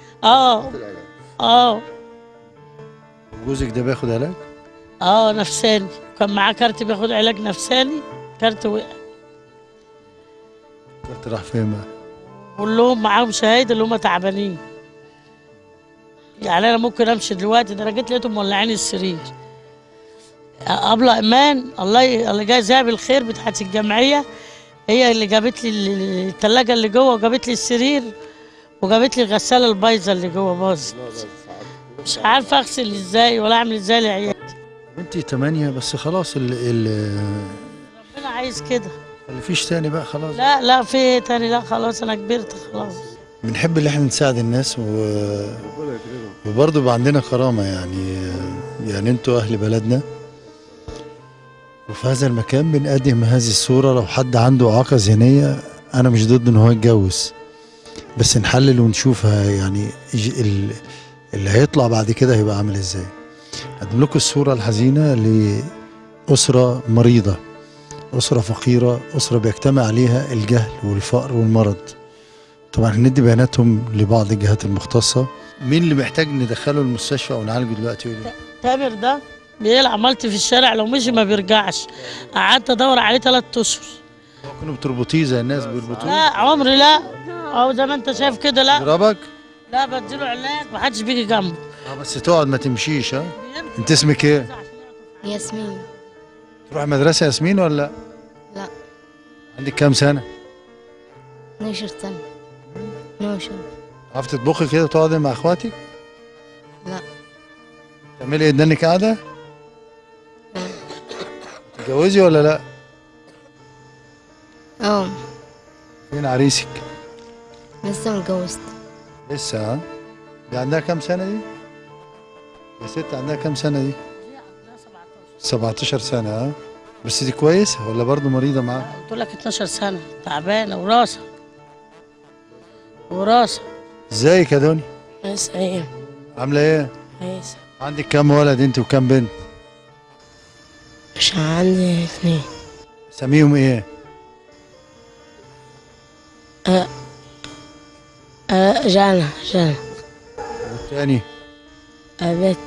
A: جوزك ده بياخد علاج؟
H: نفساني. كان معاه كارت بياخد علاج نفساني، كارت وقع.
A: كارت راح فين بقى؟
H: كلهم معاهم شهايد اللي هم تعبانين. يعني انا ممكن امشي دلوقتي، ده انا جيت لقيتهم مولعين السرير. ابله ايمان الله يجازيها بالخير بتاعت الجمعيه، هي اللي جابت لي الثلاجه اللي جوه وجابت لي السرير وجابت لي الغساله البايظه اللي جوه باظت. مش عارفه اغسل ازاي ولا اعمل ازاي لعيالي.
A: انت 8 بس خلاص
H: ربنا عايز كده.
A: مفيش تاني بقى خلاص.
H: لا في ايه تاني؟ لا خلاص انا كبرت خلاص.
A: بنحب ان احنا نساعد الناس وبرضه يبقى عندنا كرامه يعني انتوا اهل بلدنا، وفي هذا المكان بنقدم هذه الصوره. لو حد عنده اعاقه ذهنيه انا مش ضد ان هو يتجوز، بس نحلل ونشوفها يعني اللي هيطلع بعد كده هيبقى عامل ازاي. اقدم لكم الصوره الحزينه لاسره مريضه، أسرة فقيرة، أسرة بيجتمع عليها الجهل والفقر والمرض. طبعا هندي بياناتهم لبعض الجهات المختصة. مين اللي محتاج ندخله المستشفى أو نعالجه دلوقتي؟
H: تامر ده بيلعب مالتي في الشارع، لو مشي ما بيرجعش. قعدت أدور عليه 3 أشهر.
A: كانوا بتربطيه زي الناس بيربطوه؟
H: لا عمري لا. أو زي ما أنت شايف كده لا.
A: ضربك؟
H: لا بديله علاج محدش بيجي جنبه.
A: بس تقعد ما تمشيش ها؟ أنت اسمك إيه؟
I: ياسمين.
A: تروح مدرسة ياسمين ولا؟
I: لا.
A: عندك كام سنة؟
I: 12 سنة. 12.
A: عرفت تطبخي كده وتقعدي مع اخواتك؟
I: لا.
A: تعملي ايه دنك قاعدة؟
I: لا.
A: تتجوزي ولا لا؟ فين عريسك؟
I: لسه ما اتجوزت.
A: لسه ها؟ دي عندها كام سنة دي؟ يا ست عندها كام سنة دي؟ 17 سنة ها؟ بس دي كويسة ولا برضه مريضة معاك؟
H: قلت لك 12 سنة تعبانة وراسة. وراسة.
A: ازيك يا دنيا؟
H: كويسة ايه؟
A: عاملة ايه؟
H: كويسة.
A: عندك كام ولد انت وكام بنت؟
I: مش عندي 2.
A: سميهم ايه؟
I: جانا
A: والتاني
I: أبت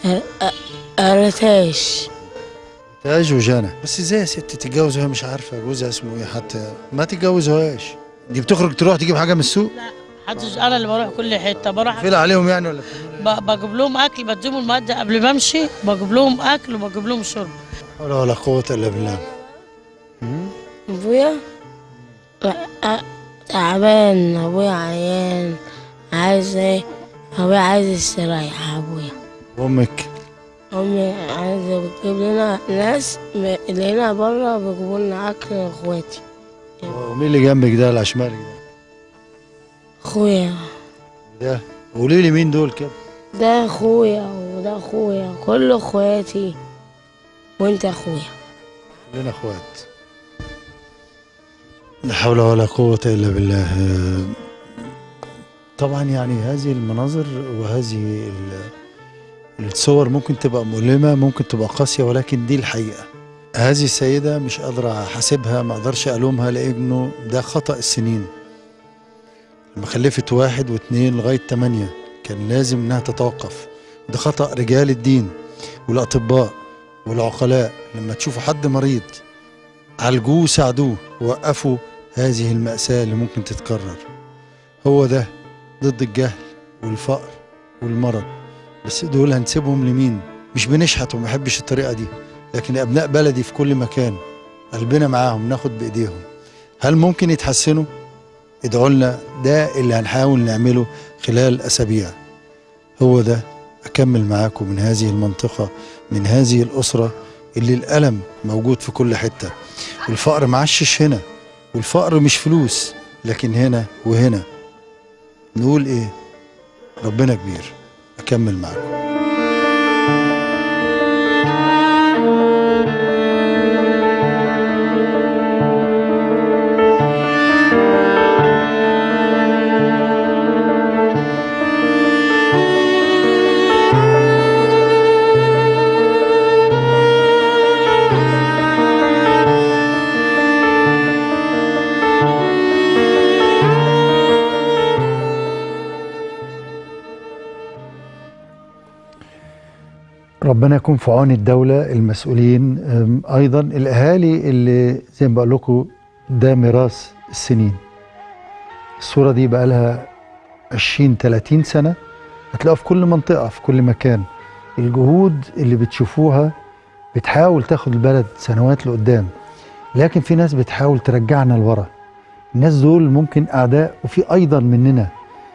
I: أرتاش
A: تاج وجانا. بس ازاي يا ست تتجوز وهي مش عارفه جوزها اسمه ايه؟ حتى ما تتجوزوهاش. دي بتخرج تروح تجيب حاجه من السوق؟
H: لا محدش، انا اللي بروح كل حته، بروح
A: فيل عليهم يعني ولا
H: بجيب لهم اكل، بديهم الماده قبل ما امشي، بجيب لهم اكل وبجيب لهم شرب.
A: لا حول ولا قوه الا بالله.
I: أبويا تعبان، أبويا عيان، عايز إيه؟ أبويا عايز يستريح. أبويا
A: وامك؟
I: أمي عايزة بتجيب لنا ناس اللي هنا بره بيجيبوا لنا أكل لإخواتي.
A: ومين اللي جنبك ده على شمالك ده؟
I: أخويا.
A: ده قولي لي مين دول كده؟
I: ده أخويا وده أخويا، كل إخواتي وأنت أخويا.
A: كلنا اخوات. لا حول ولا قوة إلا بالله. طبعا يعني هذه المناظر وهذه الصور ممكن تبقى مؤلمة، ممكن تبقى قاسية، ولكن دي الحقيقة. هذه السيدة مش قادرة أحاسبها، ما أقدرش ألومها، لأنه ده خطأ السنين. لما خلفت 1 و2 لغاية 8 كان لازم إنها تتوقف. ده خطأ رجال الدين والأطباء والعقلاء. لما تشوفوا حد مريض عالجوه، ساعدوه، ووقفوا هذه المأساة اللي ممكن تتكرر. هو ده ضد الجهل والفقر والمرض. بس دول هنسيبهم لمين؟ مش بنشحت وما بحبش الطريقة دي، لكن أبناء بلدي في كل مكان قلبنا معاهم، ناخد بإيديهم. هل ممكن يتحسنوا؟ ادعوا لنا. ده اللي هنحاول نعمله خلال أسابيع. هو ده أكمل معاكم من هذه المنطقة، من هذه الأسرة اللي الألم موجود في كل حتة. والفقر معشش هنا، والفقر مش فلوس، لكن هنا وهنا. نقول إيه؟ ربنا كبير. أكمل معاكم. ربنا يكون في عون الدولة، المسؤولين، أيضا الأهالي اللي زي ما بقول لكم ده ميراث السنين. الصورة دي بقى لها 20-30 سنة، هتلاقوها في كل منطقة في كل مكان. الجهود اللي بتشوفوها بتحاول تاخد البلد سنوات لقدام، لكن في ناس بتحاول ترجعنا لورا. الناس دول ممكن أعداء، وفي أيضا مننا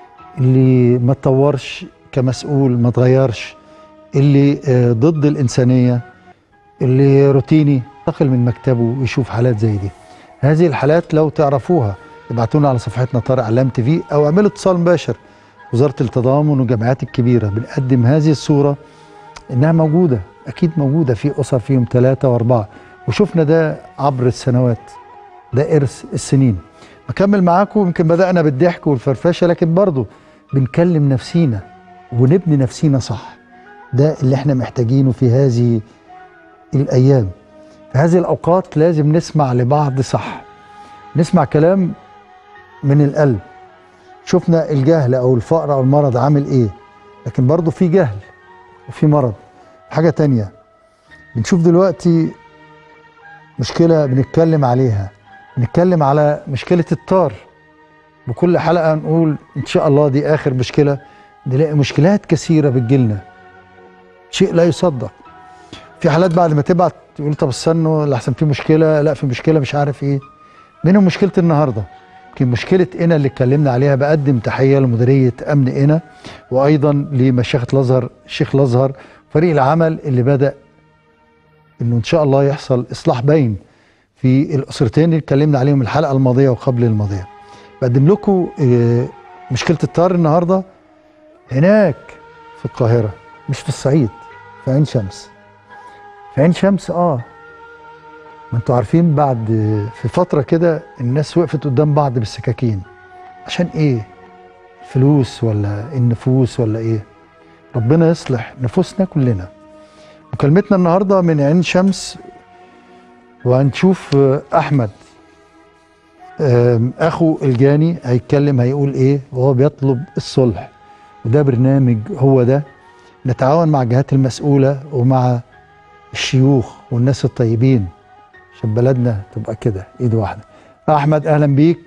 A: اللي ما تطورش كمسؤول، ما تغيرش، اللي ضد الإنسانية، اللي روتيني ينتقل من مكتبه ويشوف حالات زي دي. هذه الحالات لو تعرفوها ابعتونا على صفحتنا طارق علام TV، أو اعملوا اتصال مباشر وزارة التضامن والجمعيات الكبيرة. بنقدم هذه الصورة إنها موجودة، أكيد موجودة في أسر فيهم 3 و4، وشفنا ده عبر السنوات. ده إرث السنين. بكمل معاكم. يمكن بدأنا بالضحك والفرفشة، لكن برضو بنكلم نفسينا ونبني نفسينا صح. ده اللي احنا محتاجينه في هذه الأيام. في هذه الأوقات لازم نسمع لبعض صح، نسمع كلام من القلب. شفنا الجهل أو الفقر أو المرض عامل إيه، لكن برضو في جهل وفي مرض. حاجة تانية بنشوف دلوقتي مشكلة بنتكلم عليها، بنتكلم على مشكلة الطار. بكل حلقة نقول إن شاء الله دي آخر مشكلة، نلاقي مشكلات كثيرة بتجيلنا، شيء لا يصدق. في حالات بعد ما تبعت تقول طب استنوا لحسن في مشكلة، لا في مشكلة مش عارف إيه. منهم مشكلة النهاردة، يمكن مشكلة قنا اللي اتكلمنا عليها. بقدم تحية لمديرية أمن قنا، وأيضا لمشيخة الأزهر، الشيخ الأزهر، فريق العمل اللي بدأ إنه إن شاء الله يحصل إصلاح باين في الأسرتين اللي اتكلمنا عليهم الحلقة الماضية وقبل الماضية. بقدم لكم مشكلة الطار النهاردة هناك في القاهرة، مش في الصعيد، في عين شمس. في عين شمس ما انتوا عارفين بعد في فترة كده الناس وقفت قدام بعض بالسكاكين. عشان ايه؟ فلوس ولا النفوس ولا ايه؟ ربنا يصلح نفوسنا كلنا. مكالمتنا النهاردة من عين شمس، وهنشوف أحمد اخو الجاني هيتكلم هيقول ايه وهو بيطلب الصلح، وده برنامج هو ده نتعاون مع الجهات المسؤولة ومع الشيوخ والناس الطيبين عشان بلدنا تبقى كده ايد واحدة. احمد اهلا بيك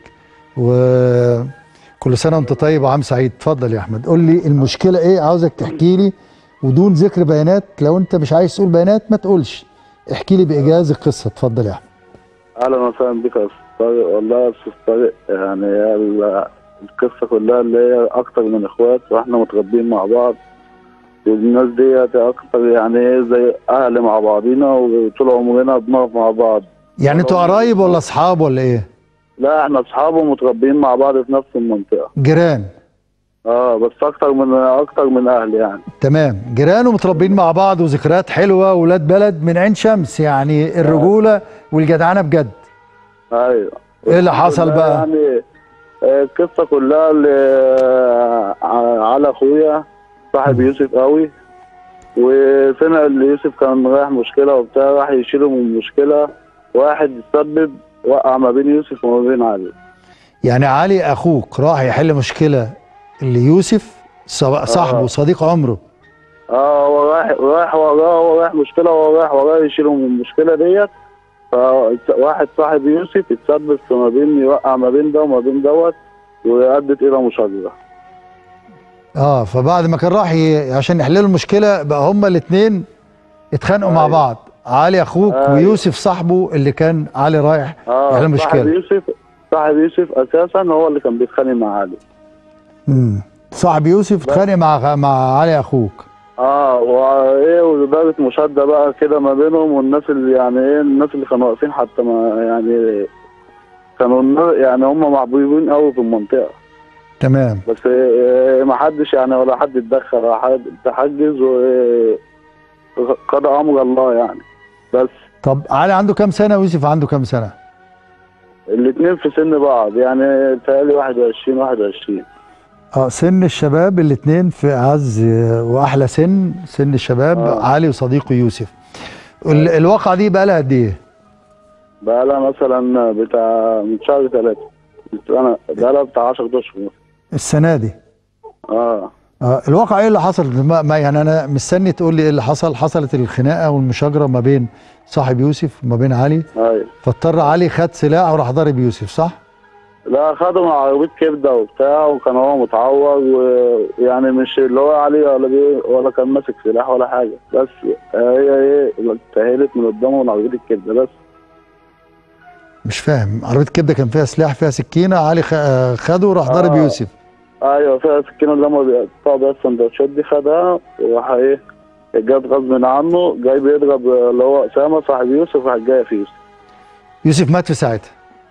A: وكل سنة وانت طيب وعام سعيد. اتفضل يا احمد، قول لي المشكلة ايه، عاوزك تحكي لي ودون ذكر بيانات، لو انت مش عايز تقول بيانات ما تقولش، احكي لي بايجاز القصة. اتفضل يا احمد.
J: اهلا وسهلا بك يا استاذ طارق. والله يا استاذ طارق يعني القصه كلها اللي هي اكتر من اخوات واحنا متربيين مع بعض، والناس ديت اكتر يعني ايه زي اهل مع بعضينا وطول عمرنا بنقف مع بعض.
A: يعني انتوا قرايب ولا اصحاب ولا ايه؟
J: لا احنا اصحاب ومتربيين مع بعض في نفس المنطقه.
A: جيران؟
J: بس اكتر من اهل يعني.
A: تمام، جيران ومتربيين مع بعض وذكريات حلوه ولاد بلد من عين شمس، يعني الرجوله والجدعنه بجد.
J: ايوه.
A: ايه اللي حصل بقى؟
J: يعني القصه كلها اللي على اخويا صاحب يوسف قوي، وسمع ان يوسف كان رايح مشكله وبتاع، راح يشيله من المشكله، واحد يسبب وقع ما بين يوسف وما بين علي.
A: يعني علي اخوك راح يحل مشكله اللي يوسف صاحبه صديق عمره.
J: هو رايح وراه، هو رايح مشكله وهو رايح وراه يشيله من المشكله ديت، فواحد صاحب يوسف يتسبب في ما بين، يوقع ما بين ده وما بين دوت، وادت الى مشاجره.
A: فبعد ما كان راح عشان يحلوا المشكله بقى هما الاثنين اتخانقوا مع بعض، علي اخوك ويوسف صاحبه اللي كان علي رايح يحل المشكله.
J: صاحب يوسف اساسا هو اللي كان بيتخانق مع علي.
A: صاحب يوسف اتخانق مع علي اخوك.
J: وايه ولدرجه مشاده بقى كده ما بينهم، والناس اللي يعني ايه الناس اللي كانوا واقفين حتى ما يعني كانوا يعني هم محبوبين قوي في المنطقه.
A: تمام.
J: بس ما حدش يعني ولا حد اتدخل ولا حد تحجز، وقضى امر الله يعني. بس
A: طب علي عنده كام سنه ويوسف عنده كام سنه؟
J: الاثنين في سن بعض يعني بتهيألي 21.
A: سن الشباب الاثنين في اعز واحلى سن الشباب. علي وصديقه يوسف. الواقعه دي بقى لها قد ايه؟
J: بقى لها مثلا من شهر 3. بقى لها بتاع 10 اشهر
A: السنه دي. الواقع ايه اللي حصل؟ يعني انا مستني تقول لي ايه اللي حصل. حصلت الخناقه والمشاجره ما بين صاحب يوسف وما بين علي.
J: ايوه.
A: فاضطر علي خد سلاح وراح ضارب يوسف، صح؟
J: لا، خده من عربيه كبده وبتاع، وكان هو متعور، ويعني مش اللي هو علي ولا كان ماسك سلاح ولا حاجه، بس هي ايه اتسهلت من قدامه من عربيه الكبده بس.
A: مش فاهم، عربيه الكبده كان فيها سلاح، فيها سكينه، علي خده وراح ضارب يوسف.
J: ايوه، فيها سكينه اللي هم بيقطعوا بيها السندوتشات دي، خدها وراح ايه جت غصب عنه جاي بيضرب اللي هو اسامه صاحب يوسف، راح جاي في
A: يوسف مات في ساعتها.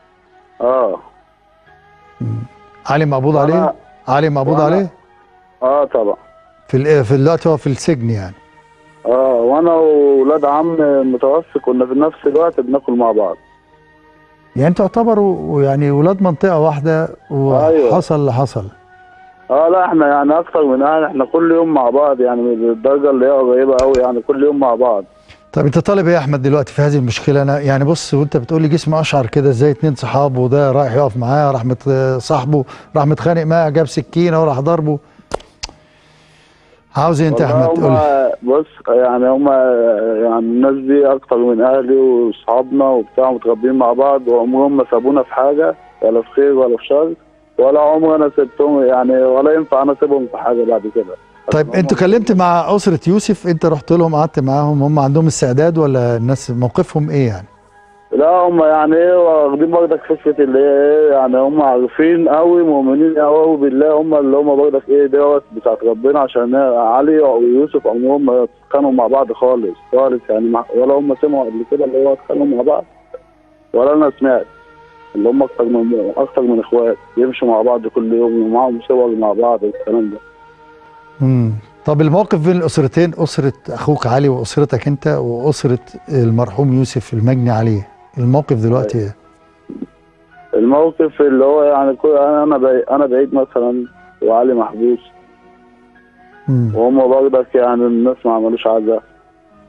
A: علي مقبوض عليه؟ علي مقبوض عليه؟
J: طبعا.
A: في الوقت هو في السجن يعني.
J: وانا وولاد عم متوفي كنا في نفس الوقت بناكل مع بعض.
A: يعني انتوا تعتبروا يعني ولاد منطقه واحده وحصل اللي حصل.
J: لا احنا يعني اكتر من اهل، احنا كل يوم مع بعض يعني من الدرجه اللي هي قريبه قوي يعني، كل يوم مع بعض.
A: طب انت طالب ايه يا احمد دلوقتي في هذه المشكله؟ انا يعني بص، وانت بتقول لي جسمي اشعر كده ازاي اتنين صحاب وده رايح يقف معاه راح صاحبه راح متخانق معاه جاب سكينه وراح ضربه. عاوز ايه انت يا احمد؟ قول لي.
J: بص يعني يعني الناس دي اكتر من اهلي واصحابنا وبتاع، متربيين مع بعض، وعمرهم ما سابونا في حاجه ولا في خير ولا في شر، ولا عمري انا سبتهم يعني، ولا ينفع انا اسيبهم في حاجه بعد كده.
A: طيب انتوا كلمت مع اسره يوسف؟ انت رحت لهم قعدت معاهم؟ هم عندهم استعداد ولا الناس موقفهم ايه يعني؟
J: لا هم يعني ايه واخدين برضك فكره اللي هي ايه يعني، هم عارفين قوي مؤمنين قوي بالله، هم اللي هم برضك ايه دوت بتاعت ربنا، عشان علي ويوسف عمرهم ما اتخانقوا مع بعض خالص يعني، ولا هم سمعوا قبل كده اللي هو اتخانقوا مع بعض، ولا انا سمعت اللي هم اكتر من اخوات يمشوا مع بعض كل يوم ومعاهم صور مع بعض والكلام ده.
A: طب الموقف بين الاسرتين، اسره اخوك علي واسرتك انت واسره المرحوم يوسف المجني عليه، الموقف دلوقتي ايه؟
J: الموقف اللي هو يعني انا بعيد مثلا وعلي محبوس، وهم برضك يعني الناس ما عملوش عزاء،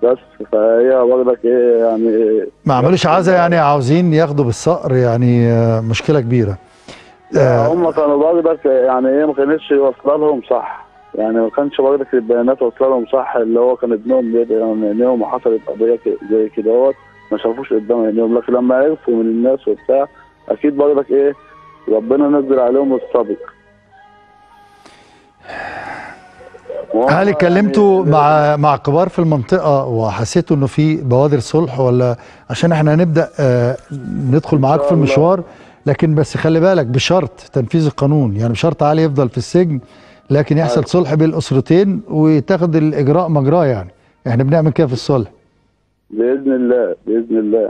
J: بس فهي برضك ايه يعني
A: ما عملوش عزا يعني عاوزين ياخدوا بالصقر يعني مشكله كبيره.
J: هم كانوا برضك يعني ايه ما كانتش واصله لهم صح، يعني ما كانش برضك البيانات واصله لهم صح، اللي هو كان ابنهم يعني عينيهم وحصلت قضيه زي كده ما شافوش قدام عينيهم، لكن لما عرفوا من الناس وبتاع اكيد برضك ايه ربنا نزل عليهم الصبر.
A: هل اتكلمتوا مع كبار في المنطقه وحسيتوا انه في بوادر صلح، ولا عشان احنا هنبدا ندخل معاك في المشوار، لكن بس خلي بالك بشرط تنفيذ القانون، يعني بشرط علي يفضل في السجن لكن يحصل صلح بين الاسرتين وتاخد الاجراء مجراه، يعني احنا بنعمل كده في الصلح
J: باذن الله باذن الله.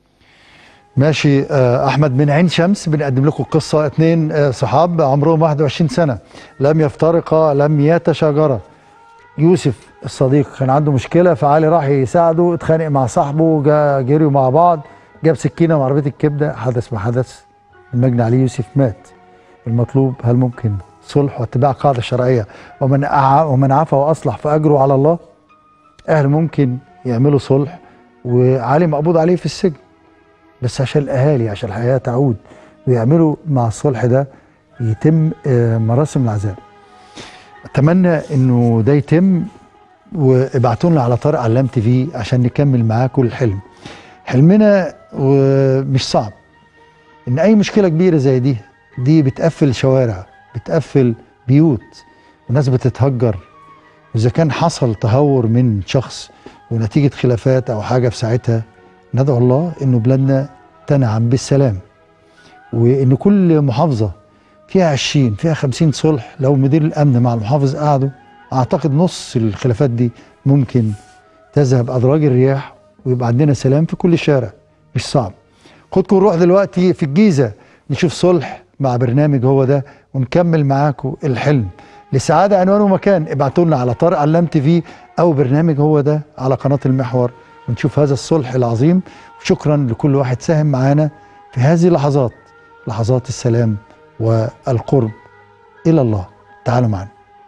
A: ماشي. احمد من عين شمس بنقدم لكم قصه. 2 صحاب عمرهم 21 سنه لم يفترقا لم يتشاجرا. يوسف الصديق كان عنده مشكله فعلي راح يساعده، اتخانق مع صاحبه، جريوا مع بعض، جاب سكينه وعربيه الكبده، حدث ما حدث، المجني عليه يوسف مات. المطلوب هل ممكن صلح واتباع قاعده شرعيه ومن عفا واصلح فاجره على الله؟ اهل ممكن يعملوا صلح وعلي مقبوض عليه في السجن، بس عشان الاهالي عشان الحياه تعود ويعملوا مع الصلح ده يتم مراسم العزاء. اتمنى انه ده يتم، وابعتوا لنا على طارق علام تي في عشان نكمل معاكم الحلم. حلمنا ومش صعب، ان اي مشكله كبيره زي دي بتقفل شوارع، بتقفل بيوت، وناس بتتهجر. واذا كان حصل تهور من شخص ونتيجه خلافات او حاجه في ساعتها، ندعو الله انه بلادنا تنعم بالسلام، وان كل محافظه فيها 20 فيها 50 صلح. لو مدير الامن مع المحافظ قعدوا، اعتقد نص الخلافات دي ممكن تذهب ادراج الرياح ويبقى عندنا سلام في كل شارع. مش صعب. خدكم نروح دلوقتي في الجيزه نشوف صلح مع برنامج هو ده، ونكمل معاكم الحلم. لسعاده عنوان ومكان ابعتوا لنا على طارق علام تي في او برنامج هو ده على قناه المحور، ونشوف هذا الصلح العظيم. وشكرا لكل واحد ساهم معانا في هذه اللحظات، لحظات السلام والقرب إلى الله. تعالوا معنا.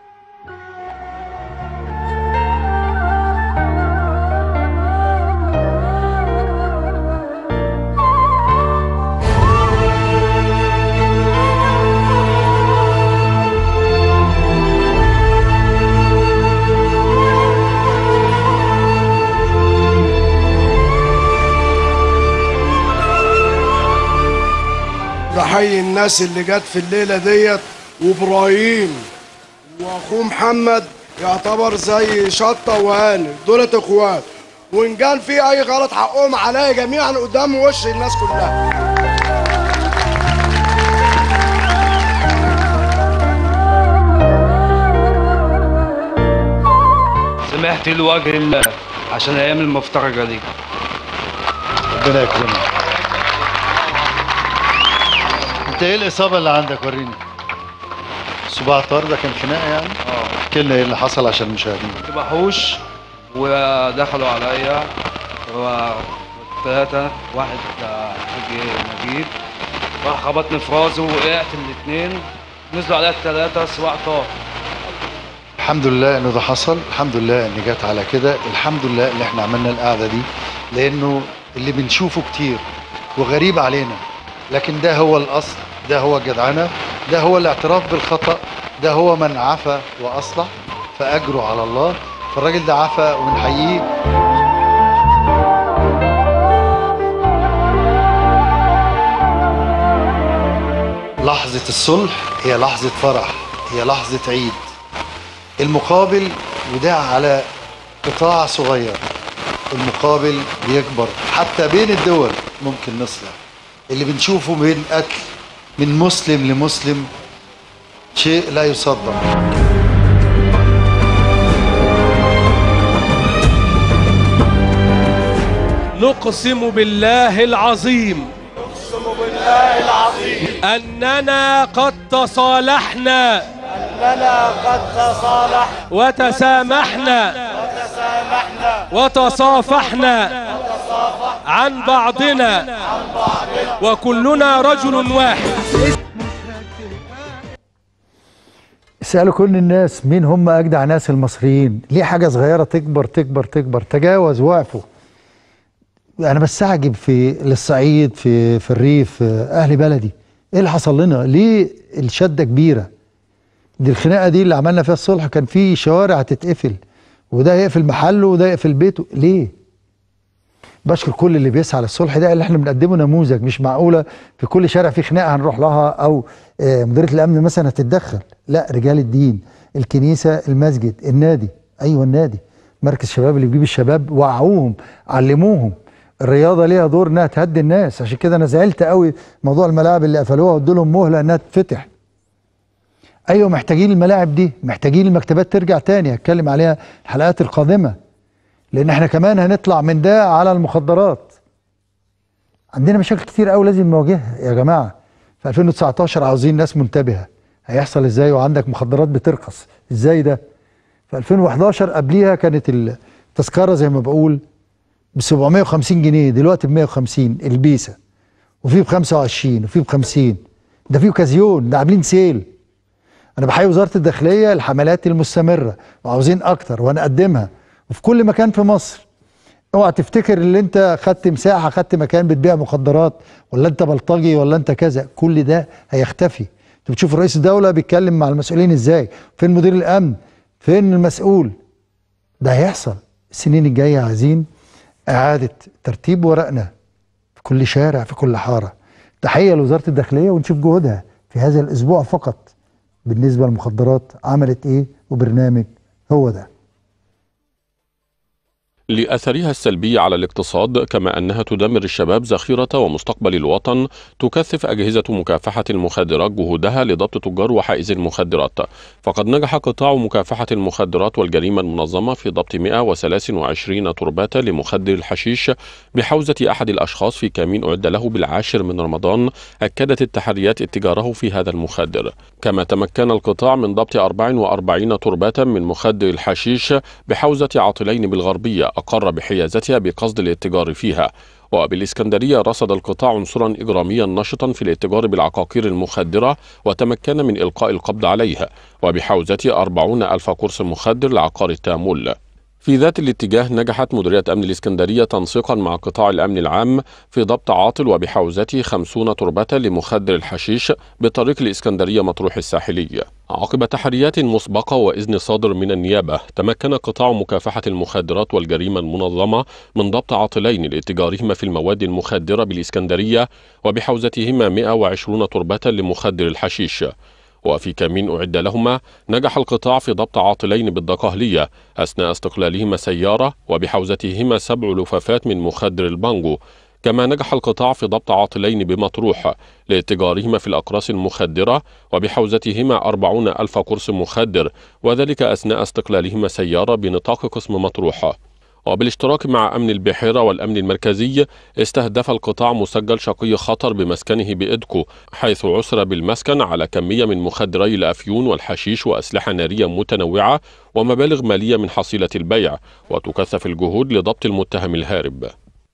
K: بحيي الناس اللي جت في الليله ديت، وابراهيم واخوه محمد يعتبر زي شطه وهاني، دولت اخوات، وان كان في اي غلط حقهم عليا جميعا قدام وش الناس كلها.
L: سمحت لوجه الله عشان ايام المفترجه دي.
A: ربنا يكرمك. انت ايه الاصابه اللي عندك؟ وريني. صباع طار ده كان خناقه يعني؟ احكي لنا ايه اللي حصل عشان المشاهدين.
L: كنت بحوش ودخلوا عليا والثلاثه، واحد نجيب راح خبطني في راسه ووقعت الاثنين، نزلوا عليا الثلاثه، الصباع طار.
A: الحمد لله انه ده حصل، الحمد لله ان جت على كده، الحمد لله اللي احنا عملنا القعده دي، لانه اللي بنشوفه كتير وغريب علينا، لكن ده هو الاصل، ده هو الجدعنه، ده هو الاعتراف بالخطا، ده هو من عفا واصلح فاجره على الله. فالراجل ده عفا ونحييه. لحظه الصلح هي لحظه فرح، هي لحظه عيد. المقابل وداع على قطاع صغير، المقابل بيكبر. حتى بين الدول ممكن نصلح. اللي بنشوفه بين قتل من مسلم لمسلم شيء لا يصدق.
M: نقسم بالله العظيم أننا قد تصالحنا وتسامحنا وتصافحنا عن بعضنا وكلنا رجل واحد.
A: اسألوا كل الناس مين هم أجدع ناس المصريين؟ ليه حاجة صغيرة تكبر تكبر تكبر؟ تجاوز وقفوا. أنا بستعجب في للصعيد في الريف، أهل بلدي، إيه اللي حصل لنا؟ ليه الشدة كبيرة؟ دي الخناقة دي اللي عملنا فيها الصلح كان في شوارع تتقفل، وده يقفل محله وده يقفل بيته، ليه؟ بشكر كل اللي بيسعى للصلح ده، اللي احنا بنقدمه نموذج. مش معقولة في كل شارع في خناقة هنروح لها أو مديرية الأمن مثلا هتتدخل، لا، رجال الدين، الكنيسة، المسجد، النادي، أيوه النادي، مركز شباب اللي بيجيب الشباب، وعوهم، علموهم. الرياضة ليها دور إنها تهدي الناس، عشان كده أنا زعلت قوي موضوع الملاعب اللي قفلوها وادوا لهم مهلة إنها تتفتح. أيوه محتاجين الملاعب دي، محتاجين المكتبات ترجع تاني، هتكلم عليها الحلقات القادمة، لأن احنا كمان هنطلع من ده على المخدرات. عندنا مشاكل كتير قوي لازم نواجهها يا جماعة. في 2019 عاوزين ناس منتبهة، هيحصل ازاي وعندك مخدرات بترخص؟ ازاي ده؟ في 2011 قبليها كانت التذكرة زي ما بقول ب 750 جنيه، دلوقتي ب 150 البيسة، وفي ب 25 وفي ب 50، ده في اوكازيون، ده عاملين سيل. أنا بحيي وزارة الداخلية الحملات المستمرة، وعاوزين أكتر وهنقدمها وفي كل مكان في مصر. اوعى تفتكر ان انت خدت مساحه، خدت مكان بتبيع مخدرات، ولا انت بلطجي، ولا انت كذا، كل ده هيختفي. انت بتشوف رئيس الدوله بيتكلم مع المسؤولين ازاي، فين مدير الامن، فين المسؤول؟ ده هيحصل السنين الجايه. عايزين اعاده ترتيب ورقنا في كل شارع، في كل حاره. تحيه لوزاره الداخليه، ونشوف جهودها في هذا الاسبوع فقط بالنسبه للمخدرات عملت ايه، وبرنامج هو ده.
N: لأثرها السلبي على الاقتصاد، كما أنها تدمر الشباب ذخيرة ومستقبل الوطن، تكثف أجهزة مكافحة المخدرات جهودها لضبط تجار وحائز المخدرات. فقد نجح قطاع مكافحة المخدرات والجريمة المنظمة في ضبط 123 تربات لمخدر الحشيش بحوزة أحد الأشخاص في كمين أعد له بالعاشر من رمضان. أكدت التحريات اتجاره في هذا المخدر. كما تمكن القطاع من ضبط 44 تربات من مخدر الحشيش بحوزة عاطلين بالغربية أقر بحيازتها بقصد الاتجار فيها. وبالإسكندرية رصد القطاع عنصرا إجراميا نشطا في الاتجار بالعقاقير المخدرة، وتمكن من إلقاء القبض عليها، وبحوزة 40,000 قرص مخدر لعقار التامل. في ذات الاتجاه نجحت مديرية أمن الإسكندرية تنسيقا مع قطاع الأمن العام في ضبط عاطل وبحوزته 50 تربة لمخدر الحشيش بطريق الإسكندرية مطروح الساحلي. عقب تحريات مسبقة وإذن صادر من النيابة، تمكن قطاع مكافحة المخدرات والجريمة المنظمة من ضبط عاطلين لاتجارهما في المواد المخدرة بالإسكندرية، وبحوزتهما 120 تربة لمخدر الحشيش. وفي كمين أعد لهما نجح القطاع في ضبط عاطلين بالدقهلية أثناء استقلالهما سيارة، وبحوزتهما 7 لفافات من مخدر البانجو. كما نجح القطاع في ضبط عاطلين بمطروح لاتجارهما في الأقراص المخدرة، وبحوزتهما 40,000 قرص مخدر، وذلك أثناء استقلالهما سيارة بنطاق قسم مطروح. وبالاشتراك مع أمن البحيرة والأمن المركزي استهدف القطاع مسجل شقي خطر بمسكنه بإدكو، حيث عثر بالمسكن على كمية من مخدري الأفيون والحشيش وأسلحة نارية متنوعة ومبالغ مالية من حصيلة البيع، وتكثف الجهود لضبط المتهم الهارب.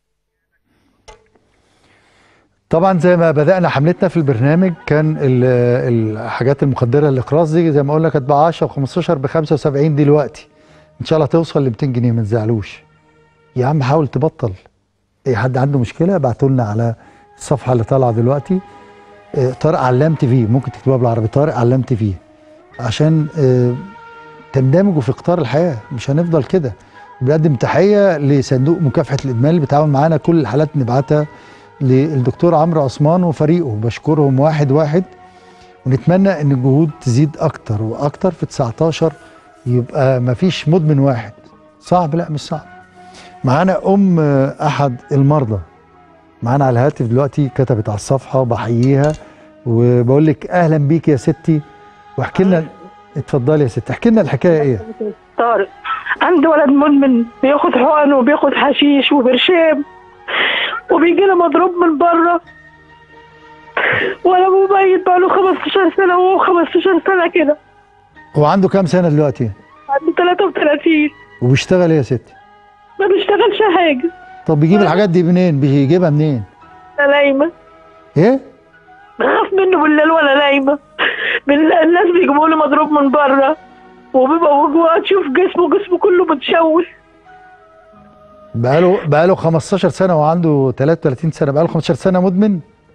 A: طبعا زي ما بدأنا حملتنا في البرنامج، كان الحاجات المخدرة الإقراص دي زي ما قلنا كانت ب 10 و15 ب 75، دلوقتي ان شاء الله توصل ل 200 جنيه. ما تزعلوش يا عم، حاول تبطل. اي حد عنده مشكله ابعتوا لنا على الصفحه اللي طالعه دلوقتي، طارق علام تي في، ممكن تكتبوها بالعربي طارق علام تي في، عشان تندمجوا في قطار الحياه. مش هنفضل كده. بنقدم تحيه لصندوق مكافحه الادمان اللي بيتعاون معانا، كل الحالات نبعتها للدكتور عمرو عثمان وفريقه، بشكرهم واحد واحد، ونتمنى ان الجهود تزيد اكتر واكتر. في 19 يبقى مفيش مدمن واحد. صعب؟ لا مش صعب. معانا احد المرضى معانا على الهاتف دلوقتي، كتبت على الصفحه، بحييها وبقول لك اهلا بيك يا ستي، واحكي لنا. اتفضلي يا ستي، احكي لنا الحكايه ايه.
O: طارق عنده ولد مدمن، بياخد حقن وبياخد حشيش وبرشام، وبيجي له مضروب من بره، ولا مبيت بقاله 15 سنه وهو 15 سنه كده.
A: هو عنده كام سنة دلوقتي؟
O: عنده 33.
A: وبيشتغل ايه يا ستي؟
O: ما بيشتغلش حاجة.
A: طب بيجيب الحاجات دي منين؟ بيجيبها منين؟
O: أنا نايمة.
A: ايه؟
O: بخاف منه بالليل وأنا نايمة. الناس بيجيبوا لي مضروب من بره، وبيبقى وجوه تشوف جسمه كله متشوه.
A: بقاله 15 سنه وعنده 33 سنه، بقاله 15 سنه مدمن.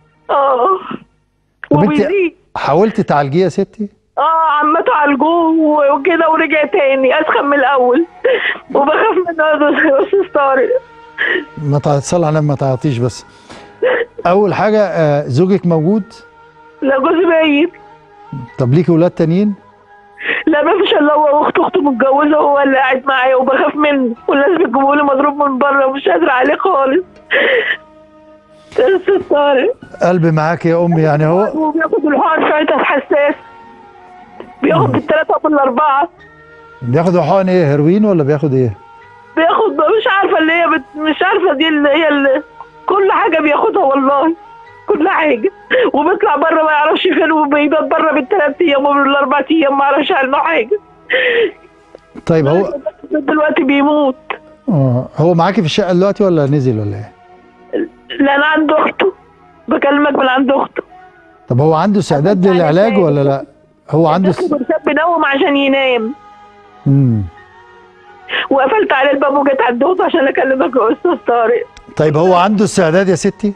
A: طب انت حاولتي تعالجيه يا ستي؟
O: عمته عالجوه وكده ورجع تاني اسخن من الاول، وبخاف منه يا استاذ طارق.
A: ما تصلي على ما تعطيش بس. اول حاجه زوجك موجود؟
O: لا جوزي ميت.
A: طب ليكي ولاد تانيين؟
O: لا ما فيش الا هو واخته متجوزه وهو اللي قاعد معايا، وبخاف منه والناس بتجيبوا لي مضروب من بره ومش قادره عليه خالص. استاذ طارق
A: قلبي معاك يا امي. يعني هو
O: بياخد الحقن ساعتها حساس، بياخد بالثلاثه وبالاربعه.
A: بياخد حقن ايه، هيروين ولا بياخد ايه؟
O: بياخد مش عارفه اللي هي مش عارفه دي اللي هي كل حاجه بياخدها والله، كل حاجه، وبيطلع بره ما يعرفش فين، وبيبات بره بالثلاث ايام وبالاربع ايام ما يعرفش عنه حاجه.
A: طيب هو
O: دلوقتي بيموت.
A: هو معاكي في الشقه دلوقتي ولا نزل ولا ايه؟
O: لا انا عند اخته، بكلمك من عند اخته.
A: طب هو عنده استعداد للعلاج ولا لا؟ هو عنده
O: بينوم عشان ينام. وقفلت على الباب وجيت عند اخته عشان اكلمك يا استاذ طارق.
A: طيب هو عنده استعداد يا ستي؟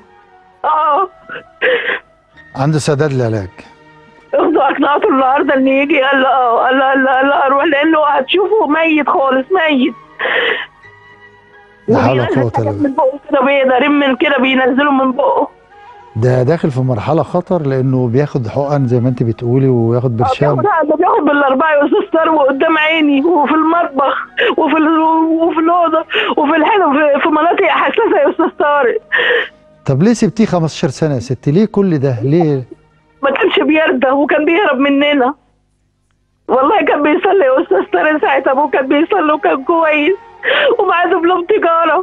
A: عنده استعداد للعلاج.
O: اخته اقنعته النهارده ان يجي، قال لا اروح، لانه هتشوفه ميت خالص، ميت.
A: لا حول ولا قوه الا بالله.
O: من بقه كده بيقدر من كده بينزله من بقه.
A: ده داخل في مرحله خطر، لانه بياخد حقن زي ما انت بتقولي وياخد برشام.
O: ده بياخد بالاربعه يا استاذ طارق، قدام عيني وفي المطبخ وفي الاوضه وفي الحلم، في مناطق حساسه يا استاذ طارق.
A: طب ليه سبتيه 15 سنه يا ستي؟ ليه كل ده؟ ليه؟
O: ما كانش بيرضى وكان بيهرب مننا. والله كان بيصلي يا استاذ طارق ساعتها، ابوه كان بيصلي وكان كويس ومعاه دبلوم تجاره.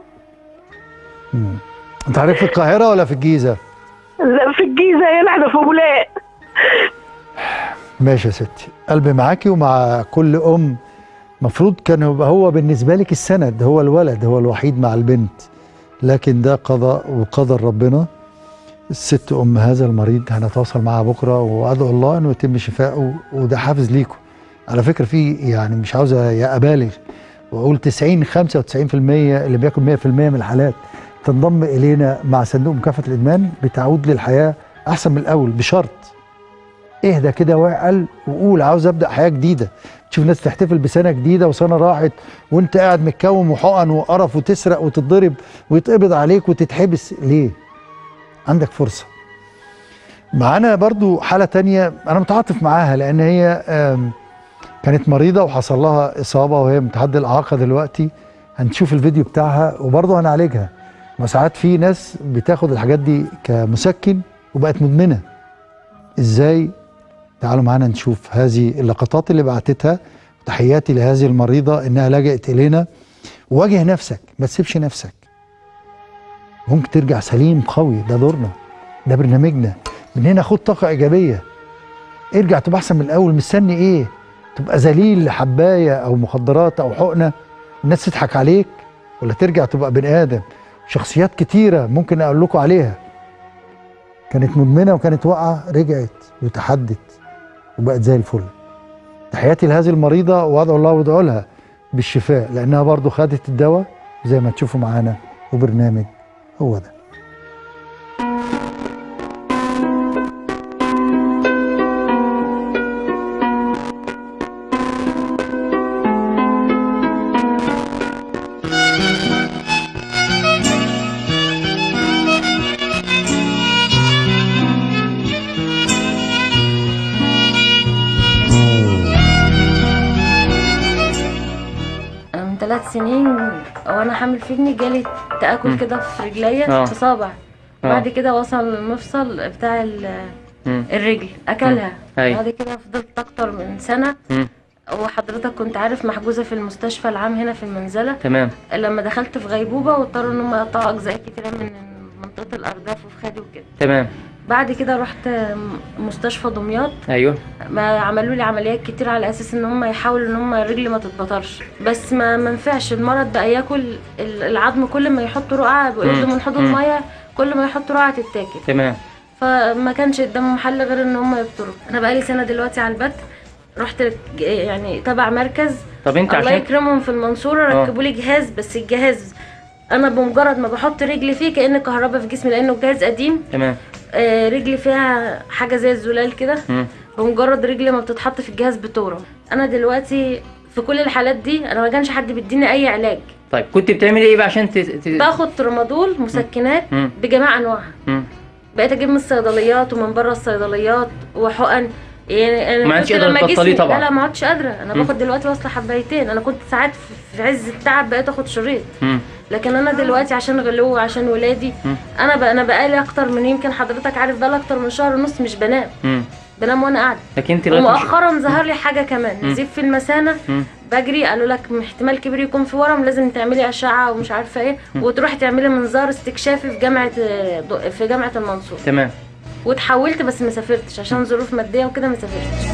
A: انت عارف في القاهره ولا في الجيزه؟
O: لا في الجيزه هنا، احنا في بولاق.
A: ماشي يا ستي، قلبي معاكي ومع كل ام. المفروض كان يبقى هو بالنسبه لك السند، هو الولد، هو الوحيد مع البنت، لكن ده قضاء وقدر ربنا. الست ام هذا المريض هنتواصل معاها بكره، وادعو الله انه يتم شفائه، وده حافز ليكم. على فكره في يعني مش عاوز ابالغ واقول 95% اللي بياكل 100% من الحالات تنضم الينا مع صندوق مكافحه الادمان بتعود للحياه احسن من الاول، بشرط اهدى كده واعقل وقول عاوز ابدا حياه جديده. تشوف ناس تحتفل بسنه جديده وسنه راحت وانت قاعد متكوم وحقن وقرف وتسرق وتتضرب ويتقبض عليك وتتحبس ليه؟ عندك فرصه. معانا برضو حاله تانية انا متعاطف معاها، لان هي كانت مريضه وحصل لها اصابه وهي متعدي الاعاقه دلوقتي. هنشوف الفيديو بتاعها وبرضه هنعالجها. وساعات في ناس بتاخد الحاجات دي كمسكن وبقت مدمنه. ازاي؟ تعالوا معانا نشوف هذه اللقطات اللي بعتتها. تحياتي لهذه المريضه انها لجأت الينا. واجه نفسك، ما تسيبش نفسك. ممكن ترجع سليم قوي، ده دورنا، ده برنامجنا. من هنا خد طاقه ايجابيه. ارجع تبقى احسن من الاول. مستني ايه؟ تبقى ذليل لحبايه او مخدرات او حقنه الناس تضحك عليك، ولا ترجع تبقى بني ادم؟ شخصيات كتيره ممكن اقول لكم عليها كانت مدمنه وكانت واقعه، رجعت وتحدت وبقت زي الفل. تحياتي لهذه المريضه، وادعو الله وادعو لها بالشفاء، لانها برضو خدت الدواء زي ما تشوفوا معانا. وبرنامج هو ده.
P: من 3 سنين وانا حامل في ابني جالي تآكل كده في رجليا في صابع. بعد كده وصل المفصل بتاع الرجل اكلها. بعد كده فضلت اكتر من سنة. وحضرتك كنت عارف محجوزة في المستشفى العام هنا في المنزلة.
Q: تمام.
P: لما دخلت في غيبوبة واضطروا ان هم يقطعوا اجزاء كتيرة من منطقة الارداف وفي خدي وكده.
Q: تمام.
P: بعد كده رحت مستشفى دمياط.
Q: ايوه.
P: ما عملوا لي عمليات كتير على اساس ان هم يحاولوا ان هم رجلي ما تتبطرش، بس ما منفعش. المرض بقى ياكل العظم، كل ما يحطوا رقعه بيقولوا من حوض الميه، كل ما يحطوا رقعه تتاكل.
Q: تمام.
P: فما كانش قدامهم حل غير ان هم يفطروا. انا بقالي سنه دلوقتي على البت، رحت يعني تبع مركز.
Q: طب انت
P: الله
Q: عشان
P: يكرمهم في المنصوره ركبوا لي جهاز، بس الجهاز انا بمجرد ما بحط رجلي فيه كأن كهرباء في جسمي، لانه جهاز قديم.
Q: تمام.
P: رجلي فيها حاجه زي الزلال كده، بمجرد رجلي ما بتتحط في الجهاز بتورم. انا دلوقتي في كل الحالات دي انا ما كانش حد بيديني اي علاج.
Q: طيب كنت بتعملي ايه بقى عشان
P: باخد ترامادول مسكنات بجميع انواعها. بقيت اجيب من الصيدليات ومن بره الصيدليات وحقن. يعني
Q: ما عادش قادره تبطلي طبعا.
P: لا ما عادش قادره. انا باخد دلوقتي واصله حبايتين. انا كنت ساعات في عز التعب بقيت اخد شريط. لكن انا دلوقتي عشان غلو وعشان ولادي انا بقالي اكتر من، يمكن حضرتك عارف، بقالي اكتر من شهر ونص مش بنام. بنام وانا قاعده.
Q: لكن انت
P: ومؤخرا ظهر لي حاجه كمان، نزيف في المثانه. بجري قالوا لك احتمال كبير يكون في ورم، لازم تعملي اشعه ومش عارفه ايه، وتروحي تعملي منظار استكشافي في جامعه المنصوره.
Q: تمام.
P: واتحولت بس ما سافرتش عشان ظروف ماديه وكده، ما سافرتش.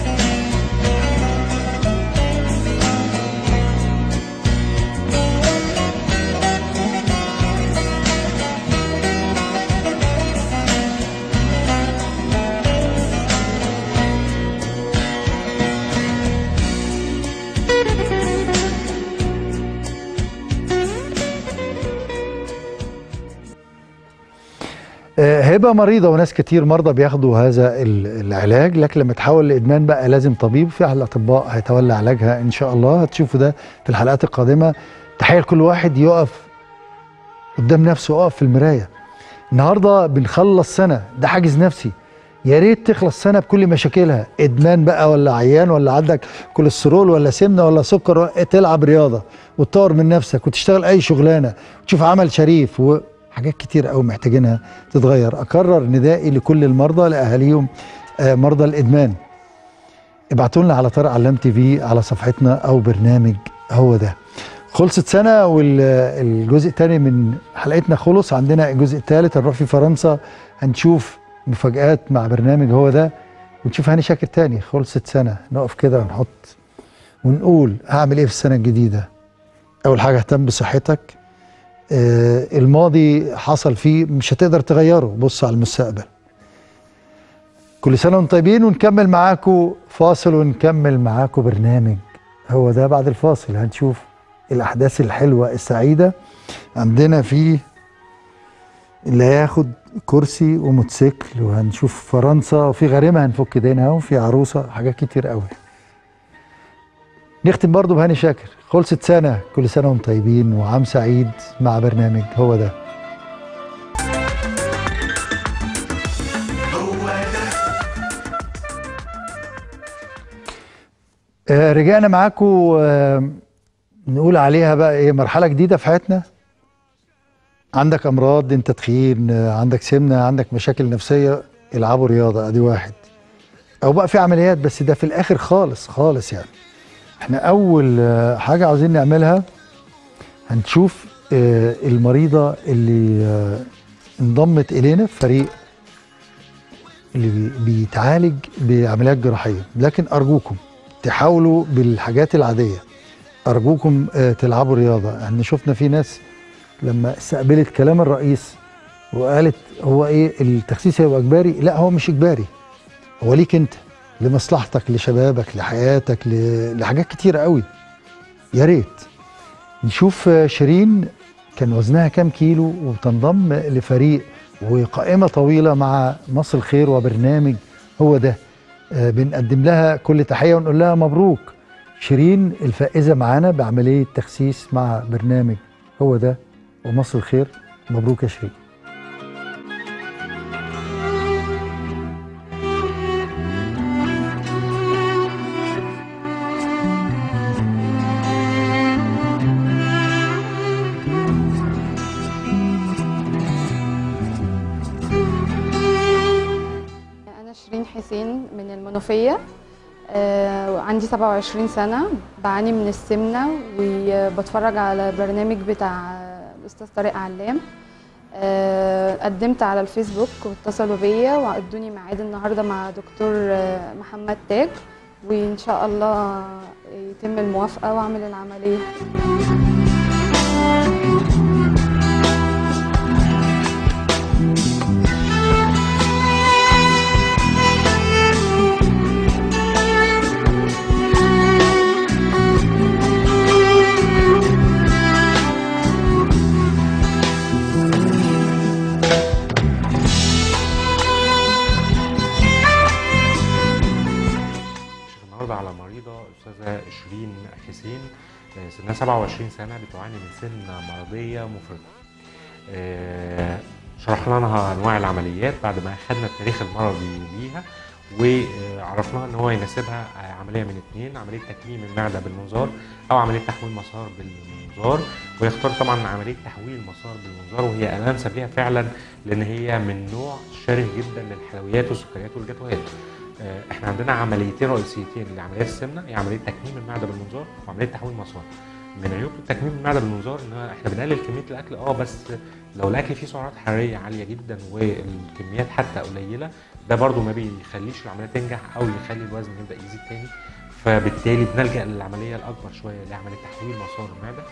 A: هبه مريضه وناس كتير مرضى بياخدوا هذا العلاج، لكن لما تحول لادمان بقى لازم طبيب. في احد الاطباء هيتولى علاجها ان شاء الله، هتشوفوا ده في الحلقات القادمه. تحيل كل واحد يقف قدام نفسه، يقف في المرايه. النهارده بنخلص سنه، ده حاجز نفسي. يا ريت تخلص سنه بكل مشاكلها، ادمان بقى ولا عيان ولا عندك كوليسترول ولا سمنه ولا سكر، تلعب رياضه وتطور من نفسك وتشتغل اي شغلانه وتشوف عمل شريف حاجات كتير قوي محتاجينها تتغير. اكرر ندائي لكل المرضى لاهاليهم مرضى الادمان، ابعتوا لنا على طارق علام تي في على صفحتنا او برنامج هو ده. خلصت سنه والجزء الثاني من حلقتنا خلص، عندنا الجزء الثالث هنروح في فرنسا، هنشوف مفاجآت مع برنامج هو ده، ونشوف هاني شاكر تاني. خلصت سنه، نقف كده ونحط ونقول هعمل ايه في السنه الجديده. اول حاجه اهتم بصحتك. الماضي حصل فيه مش هتقدر تغيره، بص على المستقبل. كل سنة وانتم طيبين، ونكمل معاكم فاصل ونكمل معاكم برنامج هو ده. بعد الفاصل هنشوف الأحداث الحلوة السعيدة. عندنا فيه اللي هياخد كرسي وموتوسيكل، وهنشوف فرنسا، وفي غريمة هنفك دينها، وفي عروسة، حاجات كتير قوي. نختم برضو بهاني شاكر. خلصت سنة، كل سنة وانتم طيبين وعام سعيد مع برنامج هو ده. رجعنا معاكم. نقول عليها بقى ايه، مرحلة جديدة في حياتنا. عندك امراض، انت تخين، عندك سمنة، عندك مشاكل نفسية، العبوا رياضة، ادي واحد. او بقى في عمليات، بس ده في الاخر خالص خالص. يعني احنا اول حاجة عاوزين نعملها، هنشوف المريضة اللي انضمت الينا في فريق اللي بيتعالج بعمليات جراحية. لكن ارجوكم تحاولوا بالحاجات العادية، ارجوكم تلعبوا رياضة. يعني شفنا في ناس لما استقبلت كلام الرئيس وقالت هو ايه التخسيس هيبقى اجباري، لا هو مش اجباري، هو ليك انت، لمصلحتك، لشبابك، لحياتك، لحاجات كتيرة قوي. يا ريت نشوف شيرين كان وزنها كام كيلو وتنضم لفريق وقائمة طويلة مع مصر الخير وبرنامج هو ده. بنقدم لها كل تحية ونقول لها مبروك شيرين الفائزة معانا بعملية تخسيس مع برنامج هو ده ومصر الخير. مبروك يا شيرين.
R: حسين من المنوفية. عندي 27 سنة، بعاني من السمنة وبتفرج على برنامج بتاع الأستاذ طارق علام. قدمت على الفيسبوك واتصلوا بيا وادوني ميعاد النهارده مع دكتور محمد تاج، وإن شاء الله يتم الموافقة وأعمل العملية.
S: شيرين حسين، سنها 27 سنة، بتعاني من سمنة مرضية مفرطة. شرحنا لها أنواع العمليات بعد ما أخذنا التاريخ المرضي ليها، وعرفناها ان هو يناسبها عمليه من اثنين: عمليه تكميم المعده بالمنظار او عمليه تحويل مسار بالمنظار. وهي اختارت طبعا عمليه تحويل مسار بالمنظار، وهي الانسب ليها فعلا لان هي من نوع شره جدا للحلويات والسكريات والجاتوهات. احنا عندنا عمليتين رئيسيتين لعمليات السمنه، هي عمليه تكميم المعده بالمنظار وعمليه تحويل مسار. من عيوب تكميم المعده بالمنظار ان احنا بنقلل كميه الاكل بس لو الاكل فيه سعرات حراريه عاليه جدا والكميات حتى قليله، ده برضو ما بيخليش العمليه تنجح او يخلي الوزن يبدا يزيد تاني. فبالتالي بنلجا للعمليه الاكبر شويه اللي هي عمليه تحويل مسار المعده.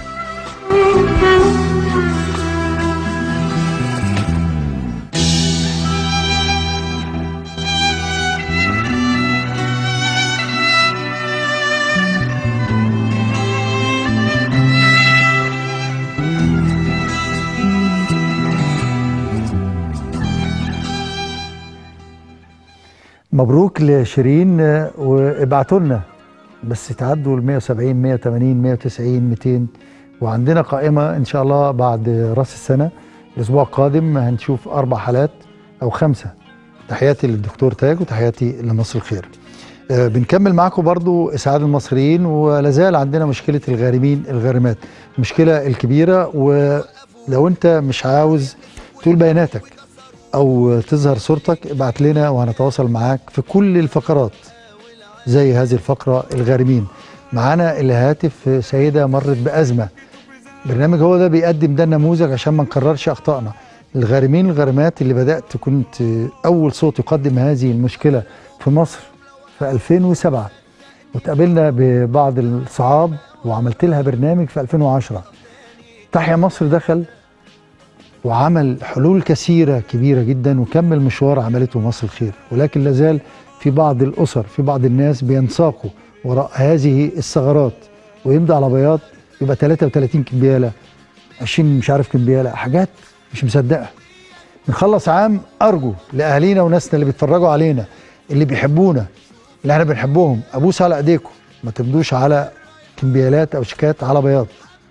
A: مبروك لشيرين، وابعتوا لنا بس تعدوا ال 170 180 190 200، وعندنا قائمه ان شاء الله بعد راس السنه الاسبوع القادم هنشوف 4 حالات او 5. تحياتي للدكتور تاج وتحياتي لمصر الخير. بنكمل معاكم برضو اسعاد المصريين، ولازال عندنا مشكله الغارمين الغارمات، المشكله الكبيره. ولو انت مش عاوز تقول بياناتك او تظهر صورتك ابعت لنا وهنتواصل معاك في كل الفقرات زي هذه الفقره الغارمين. معانا الهاتف سيده مرت بازمه، برنامج هو ده بيقدم ده النموذج عشان ما نكررش اخطائنا. الغارمين الغارمات اللي بدات كنت اول صوت يقدم هذه المشكله في مصر في 2007، وتقابلنا ببعض الصعاب وعملت لها برنامج في 2010. تحيا مصر دخل وعمل حلول كثيرة كبيرة جدا وكمل مشوار عملته مصر الخير، ولكن لازال في بعض الأسر في بعض الناس بينساقوا وراء هذه الثغرات ويمضي على بياض يبقى 33 كمبيالة 20 مش عارف كمبيالة، حاجات مش مصدقة. نخلص عام أرجو لأهالينا وناسنا اللي بيتفرجوا علينا اللي بيحبونا اللي احنا بنحبهم أبوس على إيديكم، ما تمدوش على كمبيالات أو شيكات على بياض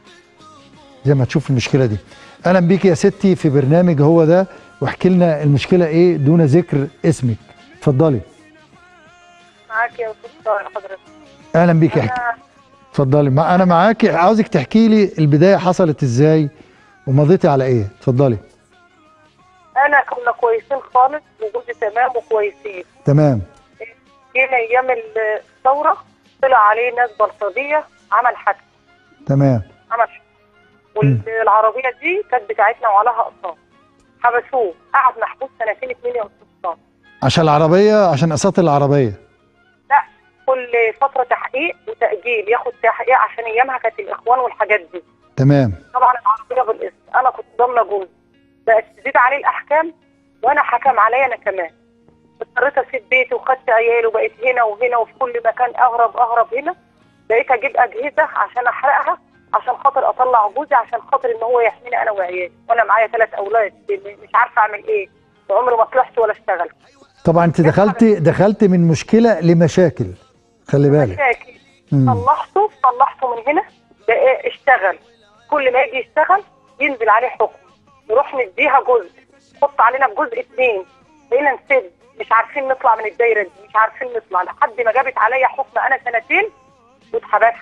A: زي ما تشوف المشكلة دي. اهلا بيك يا ستي في برنامج هو ده، واحكي لنا المشكله ايه دون ذكر اسمك. اتفضلي.
O: معاك يا استاذ حضرتك.
A: اهلا بيك، احكي. اتفضلي. انا معاكي، عاوزك تحكي لي البدايه حصلت ازاي ومضيتي على ايه. اتفضلي.
O: انا كنا كويسين خالص وجوزي تمام وكويسين.
A: تمام.
O: جينا ايام الثوره طلع عليه ناس بلطجيه، عمل حادثه.
A: تمام.
O: عمل والعربيه دي كانت بتاعتنا وعليها اقساط. حبسوه، قعد محبوس 2 2 يا استاذ.
A: عشان العربيه، عشان اقساط العربيه.
O: لا، كل فتره تحقيق وتاجيل، ياخد تحقيق عشان ايامها كانت الاخوان والحاجات دي.
A: تمام.
O: طبعا العربيه بالقسط، انا كنت ضامنه جوزي، بقت تزيد عليه الاحكام وانا حكم عليا انا كمان. اضطريت اسيب بيتي وخدت عيالي وبقيت هنا وهنا وفي كل مكان اهرب هنا. بقيت اجيب اجهزه عشان احرقها عشان خاطر اطلع جوزي، عشان خاطر ان هو يحميني انا وعيالي، وانا معايا 3 اولاد مش عارفه اعمل ايه، وعمري ما طلعت ولا اشتغلت.
A: طبعا انت دخلت من مشكله لمشاكل، خلي بالك.
O: مشاكل. صلحته من هنا، اشتغل. كل ما يجي يشتغل ينزل عليه حكم، نروح نديها جزء، حط علينا بجزء 2، بقينا نسد، مش عارفين نطلع من الدايره دي، مش عارفين نطلع لحد ما جابت عليا حكم انا 2 واتحبست.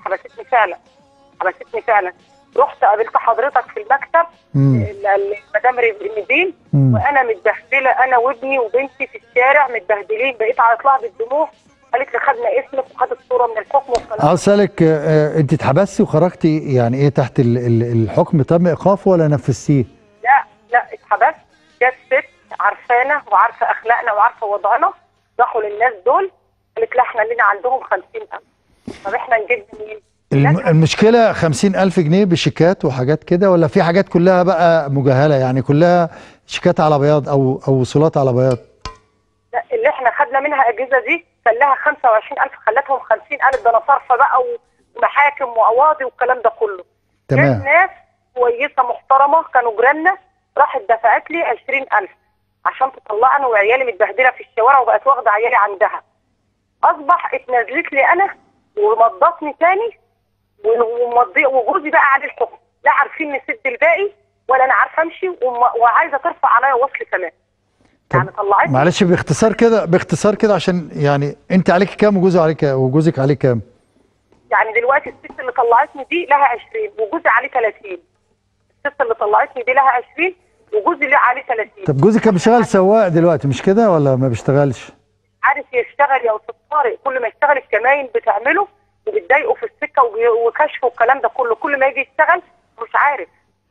O: حبستني فعلا. رحت قابلت حضرتك في المكتب المدام نيفين، وانا متبهدله، انا وابني وبنتي في الشارع متبهدلين، بقيت على اطلع بالدموع. قالت لي خدنا اسمك وخدت صوره من الحكم والكلام.
A: اسالك، انت اتحبستي وخرجتي يعني ايه تحت الحكم؟ تم ايقافه ولا نفذتيه؟
O: لا اتحبست. جت ست عارفانا وعارفه اخلاقنا وعارفه وضعنا، راحوا للناس دول قالت لا احنا لنا عندهم 50,000. طب احنا نجيب منين؟
A: المشكلة 50,000 جنيه بشيكات وحاجات كده، ولا في حاجات كلها بقى مجهلة يعني كلها شيكات على بياض أو وصولات على بياض؟
O: لا، اللي احنا خدنا منها أجهزة دي كان لها 25,000، خلتهم 50,000. ده أنا صارفة بقى ومحاكم وقواضي والكلام ده كله.
A: تمام.
O: ناس كويسة محترمة كانوا جيراننا، راحت دفعت لي 20,000 عشان تطلعني وعيالي متبهدلة في الشوارع، وبقت واخدة عيالي عندها. أصبح اتنازلت لي أنا ومضتني تاني وجوزي بقى عليه الحكم، لا عارفين نسد الباقي ولا انا عارفه امشي، وعايزه ترفع عليا وصل كمان. يعني طلعتني.
A: معلش باختصار كده عشان يعني انت عليك كام وجوزك عليه كام؟
O: يعني دلوقتي الست اللي طلعتني دي لها 20 وجوزي عليه 30. الست اللي طلعتني دي لها 20 وجوزي ليه عليه 30.
A: طب جوزك كان بيشتغل سواق دلوقتي مش كده ولا ما بيشتغلش؟
O: عارف يشتغل يا استاذ طارق، كل ما يشتغل الكماين بتعمله وبتضايقه في السكه وكشف والكلام ده كله، كل ما يجي يشتغل مش عارف.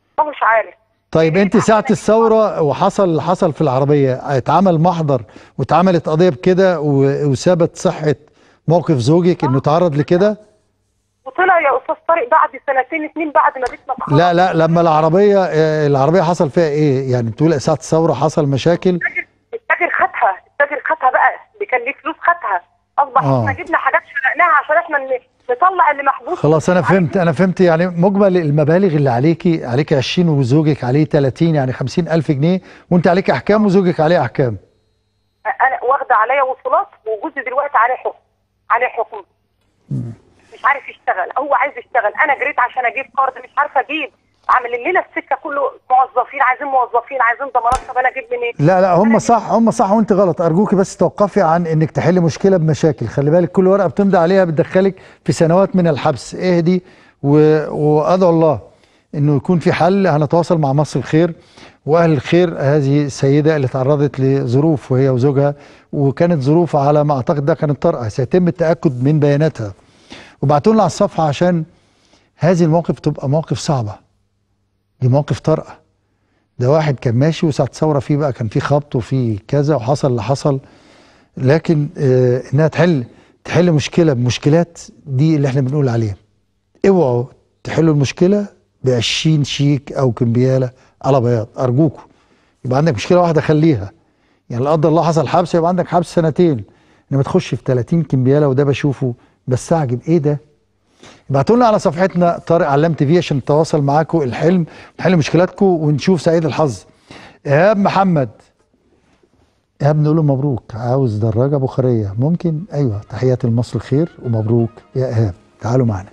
A: طيب انت ساعة الثورة وحصل في العربية اتعمل محضر واتعملت قضية بكده وثبت صحة موقف زوجك انه تعرض لكده؟
O: وطلع يا استاذ طارق بعد سنتين 2 بعد ما بيتنا اتخرج.
A: لا لما العربية حصل فيها ايه؟ يعني بتقول ساعة الثورة حصل مشاكل؟
O: التاجر خدها بقى، اللي كان ليه فلوس خدها، اصبح احنا جبنا حاجات شرقناها عشان احنا نطلع اللي محبوس.
A: خلاص انا فهمت يعني مجمل المبالغ اللي عليكي 20 وزوجك عليه 30، يعني 50,000 جنيه، وانت عليك احكام وزوجك عليه احكام.
O: انا واخده عليا وصولات وجوزي دلوقتي عليه حكم. مش عارف يشتغل، هو عايز يشتغل، انا جريت عشان اجيب قرض مش عارفه اجيب، عامل لنا السكه كله موظفين، عايزين ضمانات، طب انا اجيب منين؟
A: لا هم صح وانت غلط. ارجوكي بس توقفي عن انك تحلي مشكله بمشاكل. خلي بالك كل ورقه بتمضي عليها بتدخلك في سنوات من الحبس. اهدي وادعو الله انه يكون في حل. هنتواصل مع مصر الخير واهل الخير. هذه السيده اللي تعرضت لظروف وهي وزوجها، وكانت ظروف على ما اعتقد ده كانت طارئه، سيتم التاكد من بياناتها. وبعتوا لنا على الصفحه عشان هذه المواقف تبقى مواقف صعبه. دي موقف طارئه. ده واحد كان ماشي وساعة ثورة فيه بقى كان فيه خبط وفيه كذا وحصل اللي حصل، لكن انها تحل مشكلة بمشكلات دي اللي احنا بنقول عليها. اوعوا تحلوا المشكلة ب20 شيك او كمبيالة على بياض، ارجوكم. يبقى عندك مشكلة واحدة خليها، يعني لا قدر الله حصل حبس يبقى عندك حبس 2 سنين، انما تخش في 30 كمبيالة. وده بشوفه بستعجب ايه ده. ابعتوا لنا على صفحتنا طارق علام TV عشان نتواصل معاكم الحلم ونحل مشكلاتكم ونشوف سعيد الحظ. ايهاب محمد، ايهاب نقول له مبروك، عاوز دراجه بخاريه ممكن؟ ايوه، تحياتي لمصر الخير ومبروك يا ايهاب. تعالوا معنا.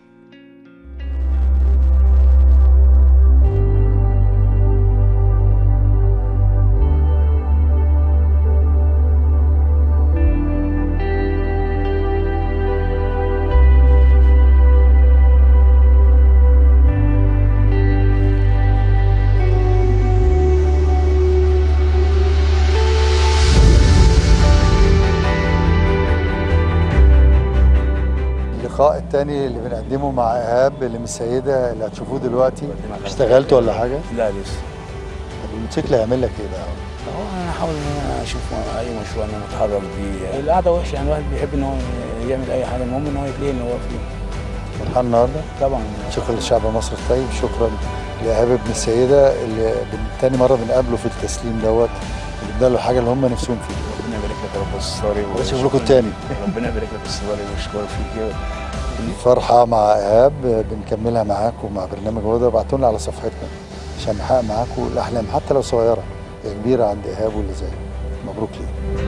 A: اللقاء الثاني اللي بنقدمه مع ايهاب اللي من السيده اللي هتشوفوه دلوقتي. اشتغلت ولا حاجه؟
T: لا لسه.
A: طب الموتوسيكل هيعمل لك ايه بقى؟
T: هو انا هحاول ان انا اشوف اي مشروع ان انا اتحرك بيه. القعده وحشه، يعني الواحد بيحب ان هو يعمل اي حاجه، المهم ان هو يلاقي اللي هو فيه.
A: فرحان النهارده؟
T: طبعا.
A: شكرا لشعب مصر الطيب، شكرا لايهاب ابن السيده اللي تاني مره بنقابله في التسليم دوت، اللي اداله الحاجه اللي هم نفسهم فيها.
T: ربنا يبارك لك يا رب الصاري.
A: اشوف لكم تاني.
T: ربنا يبارك لك الصاري ويشكرك فيك.
A: فرحه مع ايهاب بنكملها معاكم مع برنامج هدى. ابعتوا لنا على صفحتنا عشان نحقق معاكم الاحلام حتى لو صغيره يا كبيره عند ايهاب واللي زيه. مبروك ليه.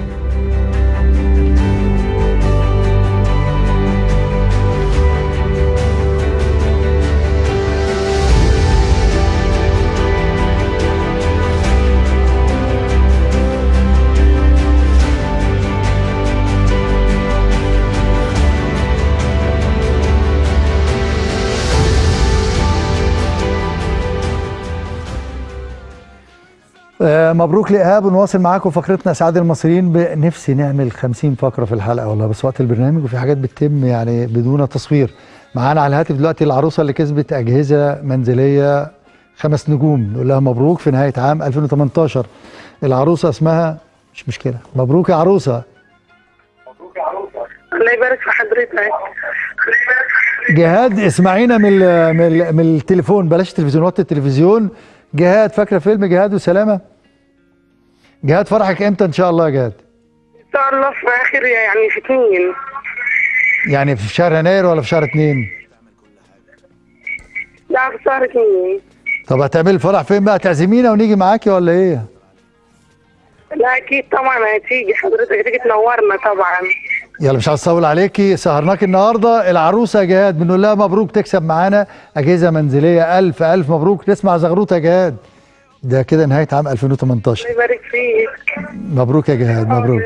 A: مبروك لإيهاب. ونواصل معاكم فقرتنا اسعاد المصريين. بنفسي نعمل 50 فقره في الحلقه والله، بس وقت البرنامج وفي حاجات بتتم يعني بدون تصوير. معانا على الهاتف دلوقتي العروسه اللي كسبت اجهزه منزليه 5 نجوم، نقول لها مبروك في نهايه عام 2018. العروسه اسمها مش مشكله. مبروك يا عروسه.
O: مبروك يا عروسه. الله يبارك في حضرتك.
A: جهاد اسمعينا من التليفون، بلاش التلفزيون، وقت التلفزيون. جهاد، فاكره فيلم جهاد وسلامه؟ جهاد فرحك امتى ان شاء الله يا جهاد؟
O: ان شاء الله في اخر يعني في 2.
A: يعني في شهر يناير ولا في شهر 2؟
O: لا في شهر 2.
A: طب هتعملي الفرح فين بقى؟ تعزمينا ونيجي معاكي ولا ايه؟
O: لا اكيد طبعا هتيجي حضرتك، هتيجي تنورنا طبعا.
A: يلا مش عايز اطول عليكي، سهرناك النهارده. العروسه جهاد بنقول لها مبروك تكسب معانا اجهزه منزليه. الف الف مبروك. نسمع زغروطه جهاد. ده كده نهايه عام 2018.
O: الله يبارك فيك.
A: مبروك يا جهاد مبروك.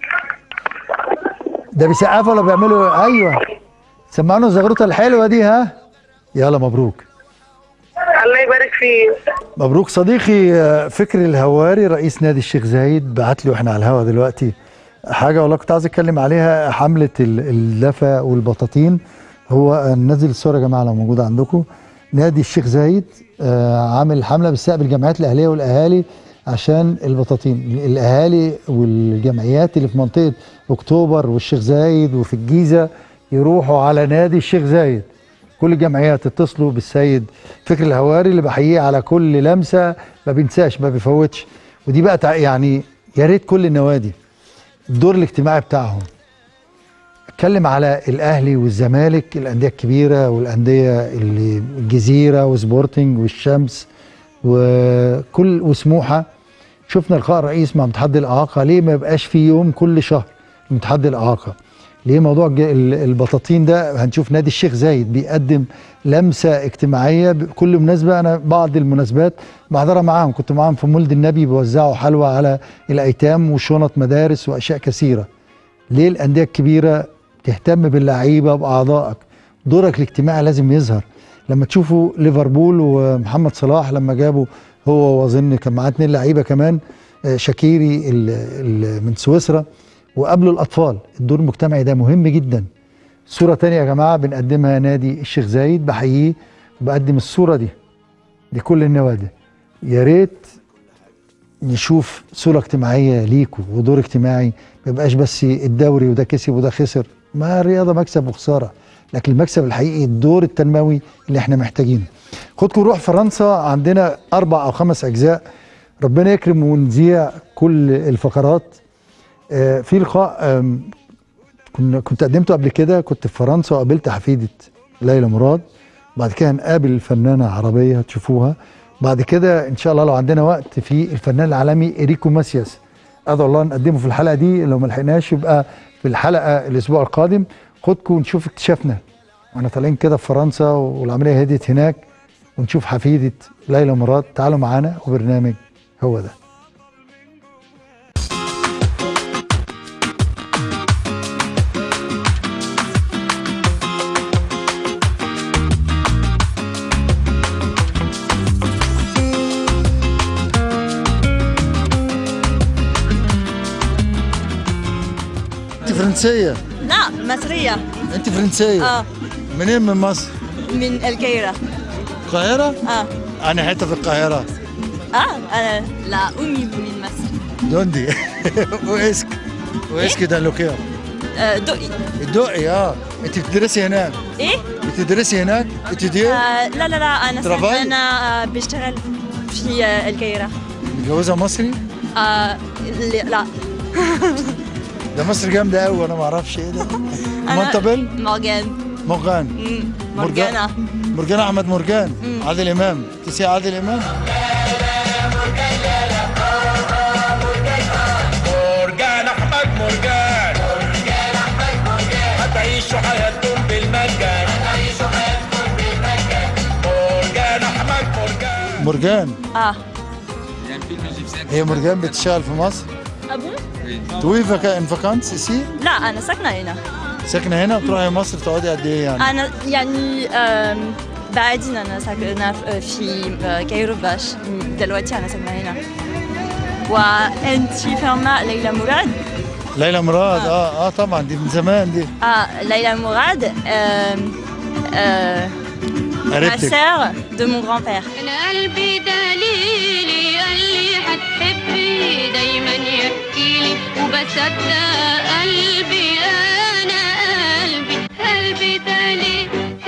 A: ده بيسقفوا ولا بيعملوا؟ ايوه سمعونا الزغروطه الحلوه دي. ها يلا مبروك.
O: الله يبارك فيك.
A: مبروك. صديقي فكري الهواري رئيس نادي الشيخ زايد بعت لي واحنا على الهوا دلوقتي حاجه والله كنت عايز اتكلم عليها. حمله اللفه والبطاطين. هو نزل الصوره يا جماعه لو موجوده عندكم. نادي الشيخ زايد عامل حمله بتستقبل الجمعيات الاهليه والاهالي عشان البطاطين. الاهالي والجمعيات اللي في منطقه اكتوبر والشيخ زايد وفي الجيزه يروحوا على نادي الشيخ زايد. كل الجمعيات اتصلوا بالسيد فكري الهواري اللي بحييه على كل لمسه، ما بينساش ما بيفوتش. ودي بقى يعني يا ريت كل النوادي الدور الاجتماعي بتاعهم. اتكلم على الاهلي والزمالك، الانديه الكبيره والانديه اللي الجزيره وسبورتنج والشمس وكل وسموحه. شفنا لقاء الرئيس مع متحدي الاعاقه. ليه ما يبقاش في يوم كل شهر متحدي الاعاقه؟ ليه موضوع البطاطين ده؟ هنشوف نادي الشيخ زايد بيقدم لمسه اجتماعيه بكل مناسبه. انا بعض المناسبات بحضرها معاهم، كنت معاهم في مولد النبي بيوزعوا حلوى على الايتام وشنط مدارس واشياء كثيره. ليه الانديه الكبيره تهتم باللعيبه باعضائك؟ دورك الاجتماعي لازم يظهر. لما تشوفوا ليفربول ومحمد صلاح لما جابوا هو واظن كان معاه 2 لعيبه كمان، شاكيري من سويسرا، وقبل الاطفال. الدور المجتمعي ده مهم جدا. صوره تانية يا جماعه بنقدمها نادي الشيخ زايد، بحييه وبقدم الصوره دي لكل النوادي. يا ريت نشوف صوره اجتماعيه ليكوا ودور اجتماعي، ما يبقاش بس الدوري وده كسب وده خسر. ما الرياضه مكسب وخساره، لكن المكسب الحقيقي الدور التنموي اللي احنا محتاجينه. خدكم نروح فرنسا، عندنا 4 أو 5 اجزاء. ربنا يكرم ونذيع كل الفقرات. في لقاء كنت قدمته قبل كده، كنت في فرنسا وقابلت حفيدة ليلى مراد. بعد كده هنقابل فنانة عربية هتشوفوها. بعد كده ان شاء الله لو عندنا وقت في الفنان العالمي إريكو ماسياس. ادعو الله نقدمه في الحلقة دي، لو ما لحقناش يبقى في الحلقة الاسبوع القادم. خدكم ونشوف اكتشافنا واحنا طالعين كده في فرنسا والعملية هديت هناك، ونشوف حفيدة ليلى مراد. تعالوا معانا وبرنامج هو ده. فرنسية؟
U: لا مصرية.
A: أنت فرنسية؟ منين من مصر؟
U: من القاهرة.
A: القاهرة؟ أنا حتة في القاهرة.
U: أنا لا أمي من مصر.
A: دوندي. وإسك ده لوكير؟
U: دقي.
A: الدقي أنت بتدرسي هناك؟
U: إيه؟
A: بتدرسي هناك؟
U: لا أنا بشتغل في القاهرة.
A: متجوزة مصري؟
U: لا.
A: ده مصر جامدة قوي، أنا ما أعرفش إيه ده. منطبل؟
U: مرجان.
A: مرجان أحمد مرجان. عادل إمام. تسيء عادل إمام؟
D: مرجان أحمد مرجان. هتعيشوا حياتكم بالمجان. مرجان أحمد مرجان.
A: مرجان؟ هي مرجان بتشتغل في مصر؟ توي ان فاكانس سي؟
U: لا انا ساكنه هنا.
A: ساكنه هنا؟ بتروحي مصر تقعدي قد ايه يعني؟
U: انا يعني بعدين انا ساكنه في كايرو باش. دلوقتي انا ساكنه هنا. وانت فاهمه ليلى مراد؟
A: ليلى مراد طبعا دي من زمان دي.
U: ليلى مراد ma sœur de mon grand-père.
E: أنا قلبي دليلي قال لي هتحبي دايما يحكي لي وبصدق قلبي أنا قلبي دليلي.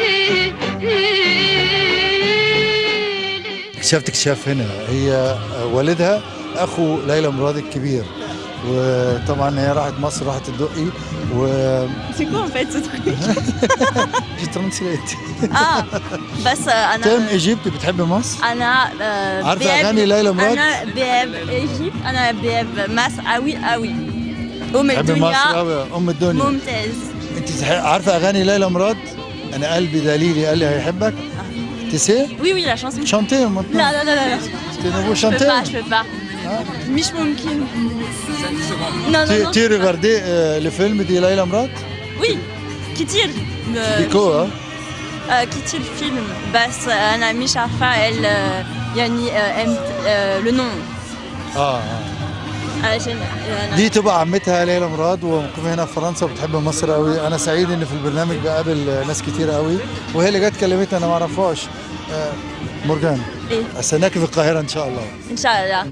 A: اكتشفت اكتشاف هنا. هي والدها أخو ليلى مراد الكبير، وطبعا هي راحت مصر، راحت الدقي
U: C'est quoi en fait ce truc?
A: J'ai translate.
U: بس أنا
A: تم إيجيبت. بتحب مصر؟
U: أنا
A: عارفة أغاني ليلى مراد؟
U: أنا بحب إيجيبت. أنا بحب مصر أوي. أم
A: بحب
U: الدنيا
A: مصر أوي، ام الدنيا.
U: ممتاز.
A: انت عارفه اغاني ليلى مراد؟ انا قلبي دليلي قال لي هيحبك. تسي؟
U: Oui, oui, la chanson.
A: Chantez maintenant.
U: لا لا لا لا.
A: Vous chantez?
U: Je peux pas. مش ممكن. Non, non, non.
A: Tu regardais le film de Leila Mrad?
U: Oui, كتير.
A: بيكو ها؟
U: كتير فيلم بس أنا مش عارفة يعني le nom. علشان
A: دي تبقى عمتها ليلى مراد ومقيمه هنا في فرنسا وبتحب مصر قوي. انا سعيد ان في البرنامج بقابل ناس كتير قوي وهي اللي جت كلمتني انا ما اعرفهاش. مورجان
U: ايه
A: استناكي في القاهره ان شاء الله.
U: ان شاء الله.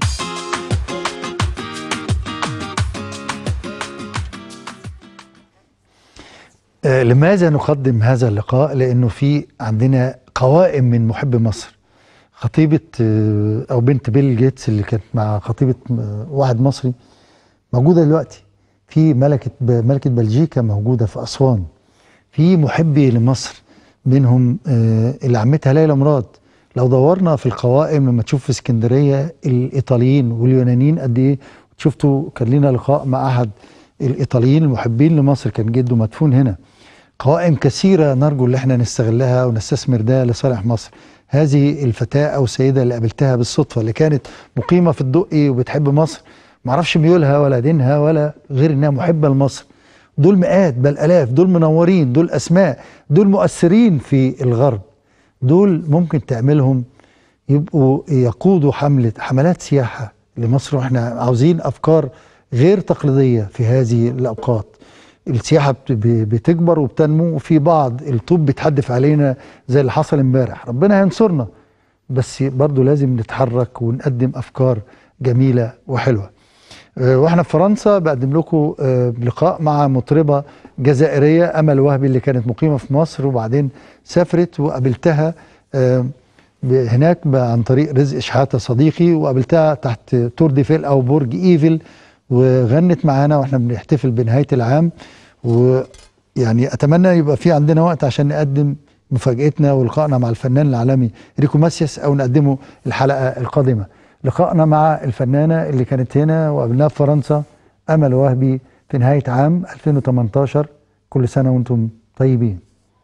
A: لماذا نقدم هذا اللقاء؟ لانه في عندنا قوائم من محب مصر. خطيبة أو بنت بيل جيتس اللي كانت مع خطيبة واحد مصري موجودة دلوقتي. في ملكة بلجيكا موجودة في أسوان. في محبي لمصر منهم اللي عمتها ليلى مراد. لو دورنا في القوائم لما تشوف في اسكندرية الإيطاليين واليونانيين قد إيه. شفتوا كان لنا لقاء مع أحد الإيطاليين المحبين لمصر كان جده مدفون هنا. قوائم كثيرة نرجو اللي احنا نستغلها ونستثمر ده لصالح مصر. هذه الفتاة أو السيدة اللي قابلتها بالصدفة اللي كانت مقيمة في الدقي وبتحب مصر، معرفش ميولها ولا دينها ولا غير إنها محبة لمصر. دول مئات بل آلاف، دول منورين، دول أسماء، دول مؤثرين في الغرب. دول ممكن تعملهم يبقوا يقودوا حملات سياحة لمصر، وإحنا عاوزين أفكار غير تقليدية في هذه الأوقات. السياحة بتكبر وبتنمو وفي بعض الطوب بيتحدف علينا زي اللي حصل امبارح. ربنا ينصرنا بس برضو لازم نتحرك ونقدم أفكار جميلة وحلوة. واحنا في فرنسا بقدم لكم لقاء مع مطربة جزائرية أمل وهبي اللي كانت مقيمة في مصر وبعدين سافرت وقابلتها هناك عن طريق رزق شحاتة صديقي، وقابلتها تحت تور دي فيل أو برج إيفل وغنت معانا واحنا بنحتفل بنهاية العام. ويعني اتمنى يبقى في عندنا وقت عشان نقدم مفاجأتنا ولقائنا مع الفنان العالمي ريكو ماسياس او نقدمه الحلقة القادمة. لقائنا مع الفنانة اللي كانت هنا وقابلناها في فرنسا أمل وهبي في نهاية عام 2018. كل سنة وانتم طيبين.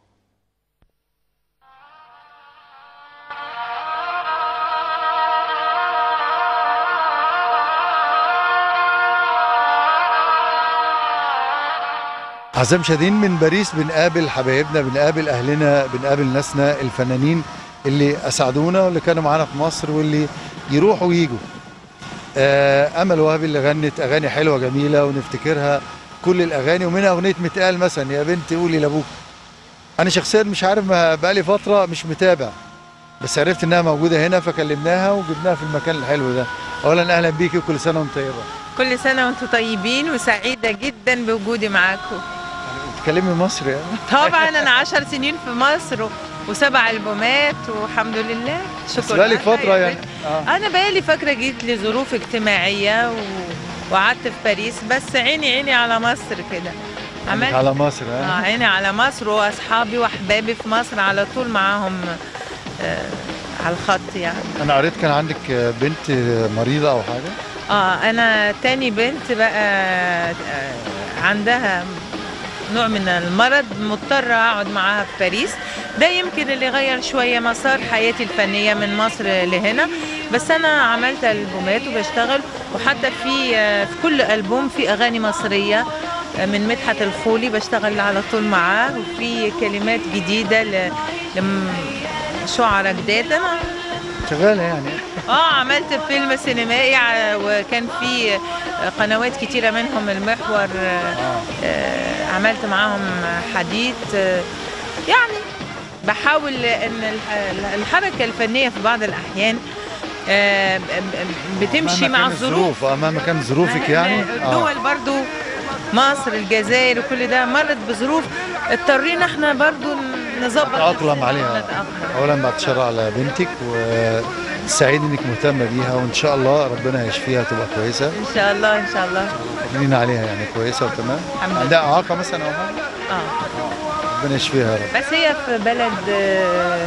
A: أعزائي المشاهدين من باريس بنقابل حبايبنا، بنقابل أهلنا، بنقابل ناسنا الفنانين اللي أسعدونا واللي كانوا معانا في مصر واللي يروحوا ويجوا. أمل وهبي اللي غنت أغاني حلوة جميلة ونفتكرها كل الأغاني ومنها أغنية متقال مثلا يا بنتي قولي لأبوك. أنا شخصيا مش عارف، بقالي فترة مش متابع بس عرفت إنها موجودة هنا فكلمناها وجبناها في المكان الحلو ده. أولا أهلا بيكي وكل سنة وأنت طيبة.
B: كل سنة وأنتم طيبين وسعيدة جدا بوجودي معاكم.
A: بتتكلمي مصري يعني؟
B: طبعا أنا 10 سنين في مصر و7 ألبومات والحمد لله. شكرا.
A: بقالك فترة يعني؟
B: أنا بقالي فترة جيت لظروف اجتماعية وقعدت في باريس بس عيني على مصر كده.
A: عملت على مصر
B: عيني على مصر وأصحابي وأحبابي في مصر على طول معاهم على الخط يعني.
A: أنا قريت كان عندك بنت مريضة أو حاجة؟
B: أنا تاني بنت بقى عندها نوع من المرض مضطرة أقعد معاها في باريس. ده يمكن اللي غير شوية مسار حياتي الفنية من مصر لهنا. بس أنا عملت ألبومات وبشتغل وحتى في كل ألبوم في أغاني مصرية من مدحت الخولي بشتغل على طول معاه وفي كلمات جديدة لشعراء جداد. أنا
A: شغالة يعني؟
B: عملت فيلم سينمائي وكان في قنوات كتيرة منهم المحور عملت معاهم حديث. يعني بحاول ان الحركة الفنية في بعض الأحيان بتمشي مع الظروف.
A: مهما كان ظروفك يعني.
B: الدول برضو مصر الجزائر وكل ده مرت بظروف اضطرينا احنا برضو نظبط
A: نتأقلم عليها. اولا بعد الشر على بنتك وسعيد انك مهتمه بيها وان شاء الله ربنا يشفيها تبقى كويسه
B: ان شاء الله. ان شاء الله
A: طمنينا عليها يعني كويسه وتمام. عندها اعاقه مثلا او حاجه؟ ربنا يشفيها يا رب.
B: بس هي في بلد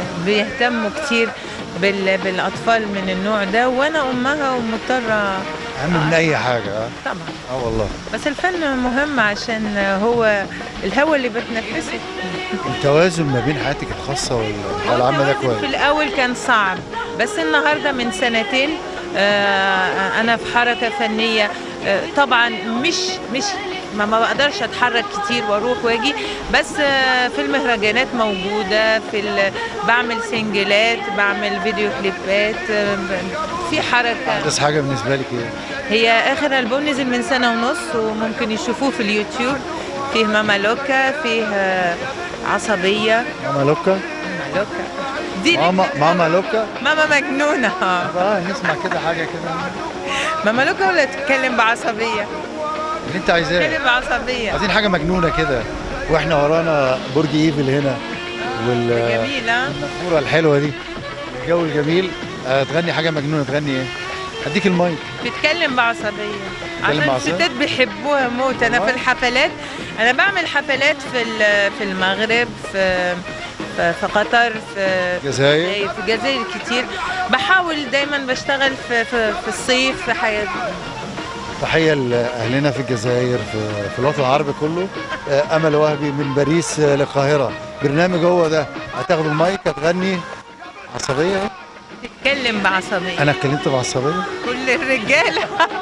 B: بيهتموا كتير بالاطفال من النوع ده وانا امها ومضطره
A: اهم من اي حاجه.
B: طبعا.
A: والله.
B: بس الفن مهم عشان هو الهوا اللي بتنفسه.
A: التوازن ما بين حياتك الخاصه والعامه ده كويس.
B: في الاول كان صعب، بس النهارده من سنتين انا في حركه فنيه. طبعا مش ما بقدرش اتحرك كتير واروح واجي، بس في المهرجانات موجوده، بعمل سنجلات، بعمل فيديو كليبات، في حركه.
A: احدث حاجه بالنسبه لك ايه؟
B: هي اخر البوم نزل من سنه ونص وممكن يشوفوه في اليوتيوب. فيه ماما لوكا، فيه عصبيه.
A: ماما لوكا؟
B: دي
A: ماما لوكا؟
B: ماما مجنونه.
A: نسمع كده حاجه كده.
B: ماما لوكا ولا تتكلم بعصبيه؟
A: اللي انت عايزاه.
B: تتكلم بعصبيه.
A: عايزين حاجه مجنونه كده، واحنا ورانا برج ايفل هنا
B: جميله
A: والنافوره الحلوه دي، الجو الجميل. تغني حاجه مجنونه، تغني ايه؟ هديك المايك.
B: بتتكلم بعصبيه عشان الستات بيحبوها موت. انا في الحفلات، انا بعمل حفلات في المغرب، في قطر، في الجزائر كتير. بحاول دايما بشتغل في الصيف في حياتي.
A: تحيه لاهلنا في الجزائر، في الوطن العربي كله. امل وهبي من باريس للقاهره. برنامج هو ده، هتاخد المايك هتغني عصبيه.
B: تتكلم بعصبيه.
A: انا اتكلمت بعصبيه؟
B: كل الرجاله.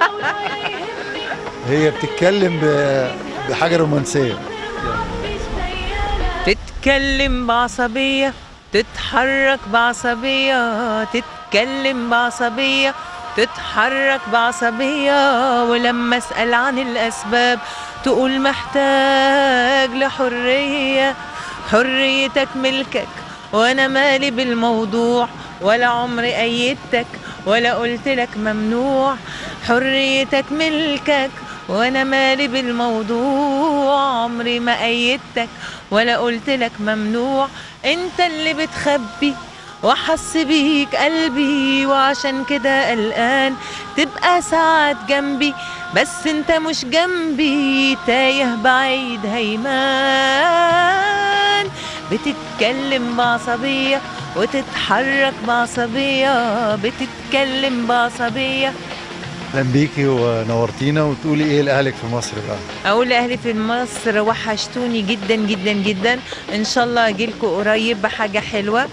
A: هي بتتكلم بحاجه رومانسيه.
B: تتكلم بعصبيه، تتحرك بعصبيه، تتكلم بعصبيه، تتحرك بعصبيه، ولما اسال عن الاسباب تقول محتاج لحريه. حريتك ملكك وانا مالي بالموضوع، ولا عمري ايدتك ولا قلت لك ممنوع. حريتك ملكك وانا مالي بالموضوع، عمري ما ايدتك ولا قلت لك ممنوع. انت اللي بتخبي وحس بيك قلبي، وعشان كده قلقان تبقى ساعات جنبي، بس انت مش جنبي، تايه بعيد هيمان. بتتكلم بعصبية وتتحرك بعصبية، بتتكلم بعصبية.
A: اهلا بيكي ونورتينا. وتقولي ايه لاهلك في مصر بقى؟
B: اقول لاهلي في مصر وحشتوني جدا جدا جدا. ان شاء الله اجيلكم قريب بحاجة حلوة.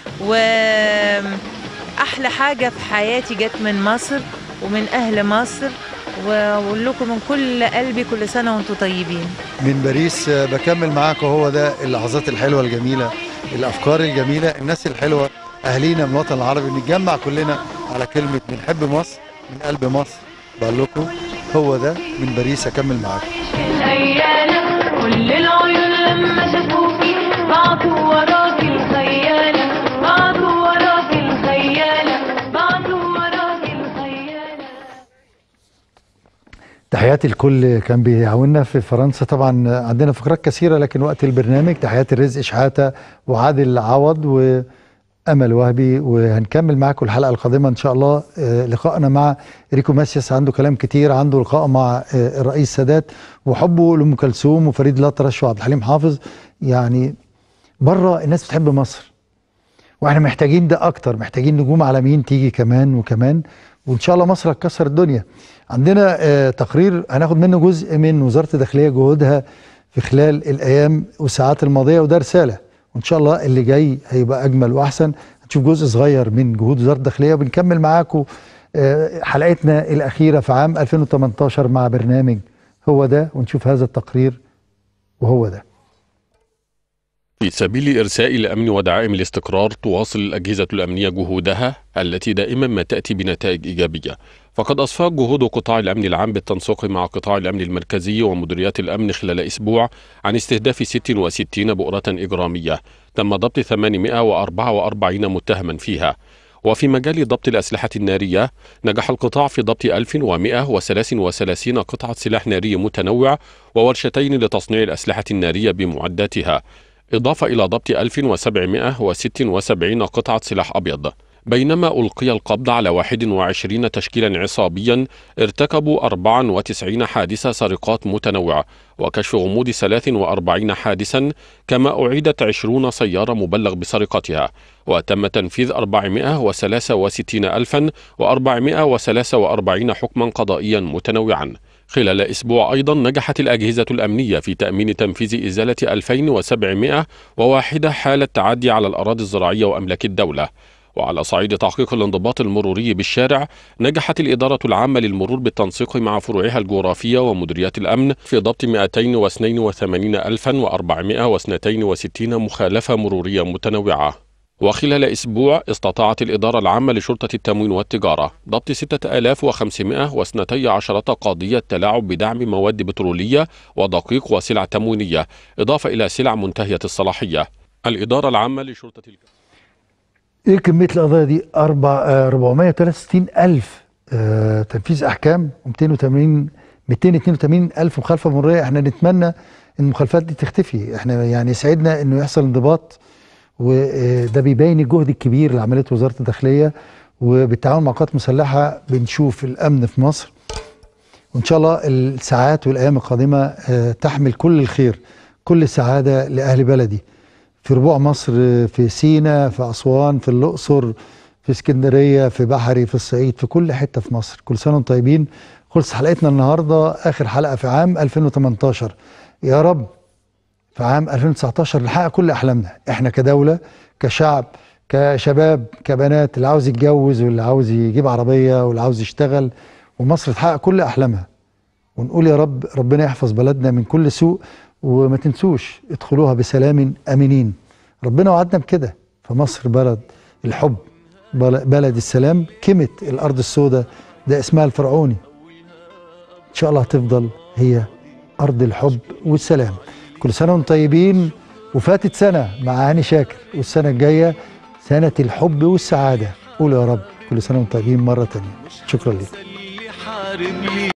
B: واحلى حاجة في حياتي جت من مصر ومن اهل مصر، واقول لكم من كل قلبي كل سنة وانتم طيبين.
A: من باريس بكمل معاكم. هو ده اللحظات الحلوة الجميلة، الافكار الجميلة، الناس الحلوة، اهالينا من الوطن العربي. نتجمع كلنا على كلمة بنحب مصر من قلب مصر. بقول لكم هو ده من باريس. اكمل معاكم.
E: كل العيون لما شافوكي بعتوا وراكي الخيالة، بعتوا وراكي الخيالة، بعتوا وراكي الخيالة.
A: تحياتي الكل كان بيعاوننا في فرنسا. طبعا عندنا فقرات كثيرة لكن وقت البرنامج. تحياتي الرزق شحاتة وعادل عوض وأمل وهبي. وهنكمل معاكم الحلقة القادمة إن شاء الله. لقائنا مع ريكو ماسياس، عنده كلام كتير. عنده لقاء مع الرئيس سادات وحبه لأم كلثوم وفريد الأطرش وعبد الحليم حافظ. يعني بره الناس بتحب مصر، واحنا محتاجين ده أكتر. محتاجين نجوم عالميين تيجي كمان وكمان، وإن شاء الله مصر هتكسر الدنيا. عندنا تقرير هناخد منه جزء من وزارة الداخلية، جهودها في خلال الأيام والساعات الماضية، وده رسالة، وإن شاء الله اللي جاي هيبقى أجمل وأحسن. هتشوف جزء صغير من جهود وزارة الداخلية. وبنكمل معاكم حلقتنا الأخيرة في عام 2018 مع برنامج هو ده، ونشوف هذا التقرير وهو ده.
N: في سبيل إرساء الأمن ودعائم الاستقرار، تواصل الأجهزة الأمنية جهودها التي دائما ما تأتي بنتائج إيجابية. فقد أسفرت جهود قطاع الأمن العام بالتنسيق مع قطاع الأمن المركزي ومديريات الأمن خلال أسبوع عن استهداف 66 بؤرة إجرامية تم ضبط 844 متهما فيها. وفي مجال ضبط الأسلحة النارية، نجح القطاع في ضبط 1133 قطعة سلاح ناري متنوع وورشتين لتصنيع الأسلحة النارية بمعداتها، إضافة إلى ضبط 1776 قطعة سلاح أبيض. بينما ألقي القبض على 21 تشكيلا عصابيا ارتكبوا 94 حادثة سرقات متنوعة وكشف غموض 43 حادثا، كما أعيدت 20 سيارة مبلغ بسرقتها، وتم تنفيذ 463,443 حكما قضائيا متنوعا. خلال أسبوع أيضا نجحت الأجهزة الأمنية في تأمين تنفيذ إزالة 2701 حالة تعدي على الأراضي الزراعية وأملاك الدولة. وعلى صعيد تحقيق الانضباط المروري بالشارع، نجحت الإدارة العامة للمرور بالتنسيق مع فروعها الجغرافية ومديريات الأمن في ضبط 282,462 مخالفة مرورية متنوعة. وخلال أسبوع استطاعت الإدارة العامة لشرطة التموين والتجارة ضبط 6512 قضية تلاعب بدعم مواد بترولية ودقيق وسلع تموينية، إضافة إلى سلع منتهية الصلاحية. الإدارة العامة لشرطة
A: ايه كميه القضايا دي؟ 463,000 تنفيذ احكام و282,000 مخالفه مروريه. احنا نتمنى ان المخالفات دي تختفي، احنا يعني يسعدنا انه يحصل انضباط، وده بيبين الجهد الكبير اللي عملته وزاره الداخليه، وبالتعاون مع قوات مسلحه بنشوف الامن في مصر، وان شاء الله الساعات والايام القادمه تحمل كل الخير، كل السعاده لاهل بلدي في ربوع مصر، في سيناء، في أسوان، في الأقصر، في اسكندرية، في بحري، في الصعيد، في كل حتة في مصر. كل سنة وانتم طيبين. خلص حلقتنا النهاردة، آخر حلقة في عام 2018. يا رب في عام 2019 نحقق كل أحلامنا، احنا كدولة، كشعب، كشباب، كبنات، اللي عاوز يتجوز واللي عاوز يجيب عربية واللي عاوز يشتغل، ومصر تحقق كل أحلامها. ونقول يا رب ربنا يحفظ بلدنا من كل سوء، وما تنسوش ادخلوها بسلام امنين. ربنا وعدنا بكده، فمصر بلد الحب، بلد السلام، كلمة الارض السوداء ده اسمها الفرعوني، ان شاء الله هتفضل هي ارض الحب والسلام. كل سنه وانتم طيبين. وفاتت سنه مع هاني شاكر، والسنه الجايه سنه الحب والسعاده. قولوا يا رب كل سنه وانتم طيبين مره تانيه. شكرا لكم.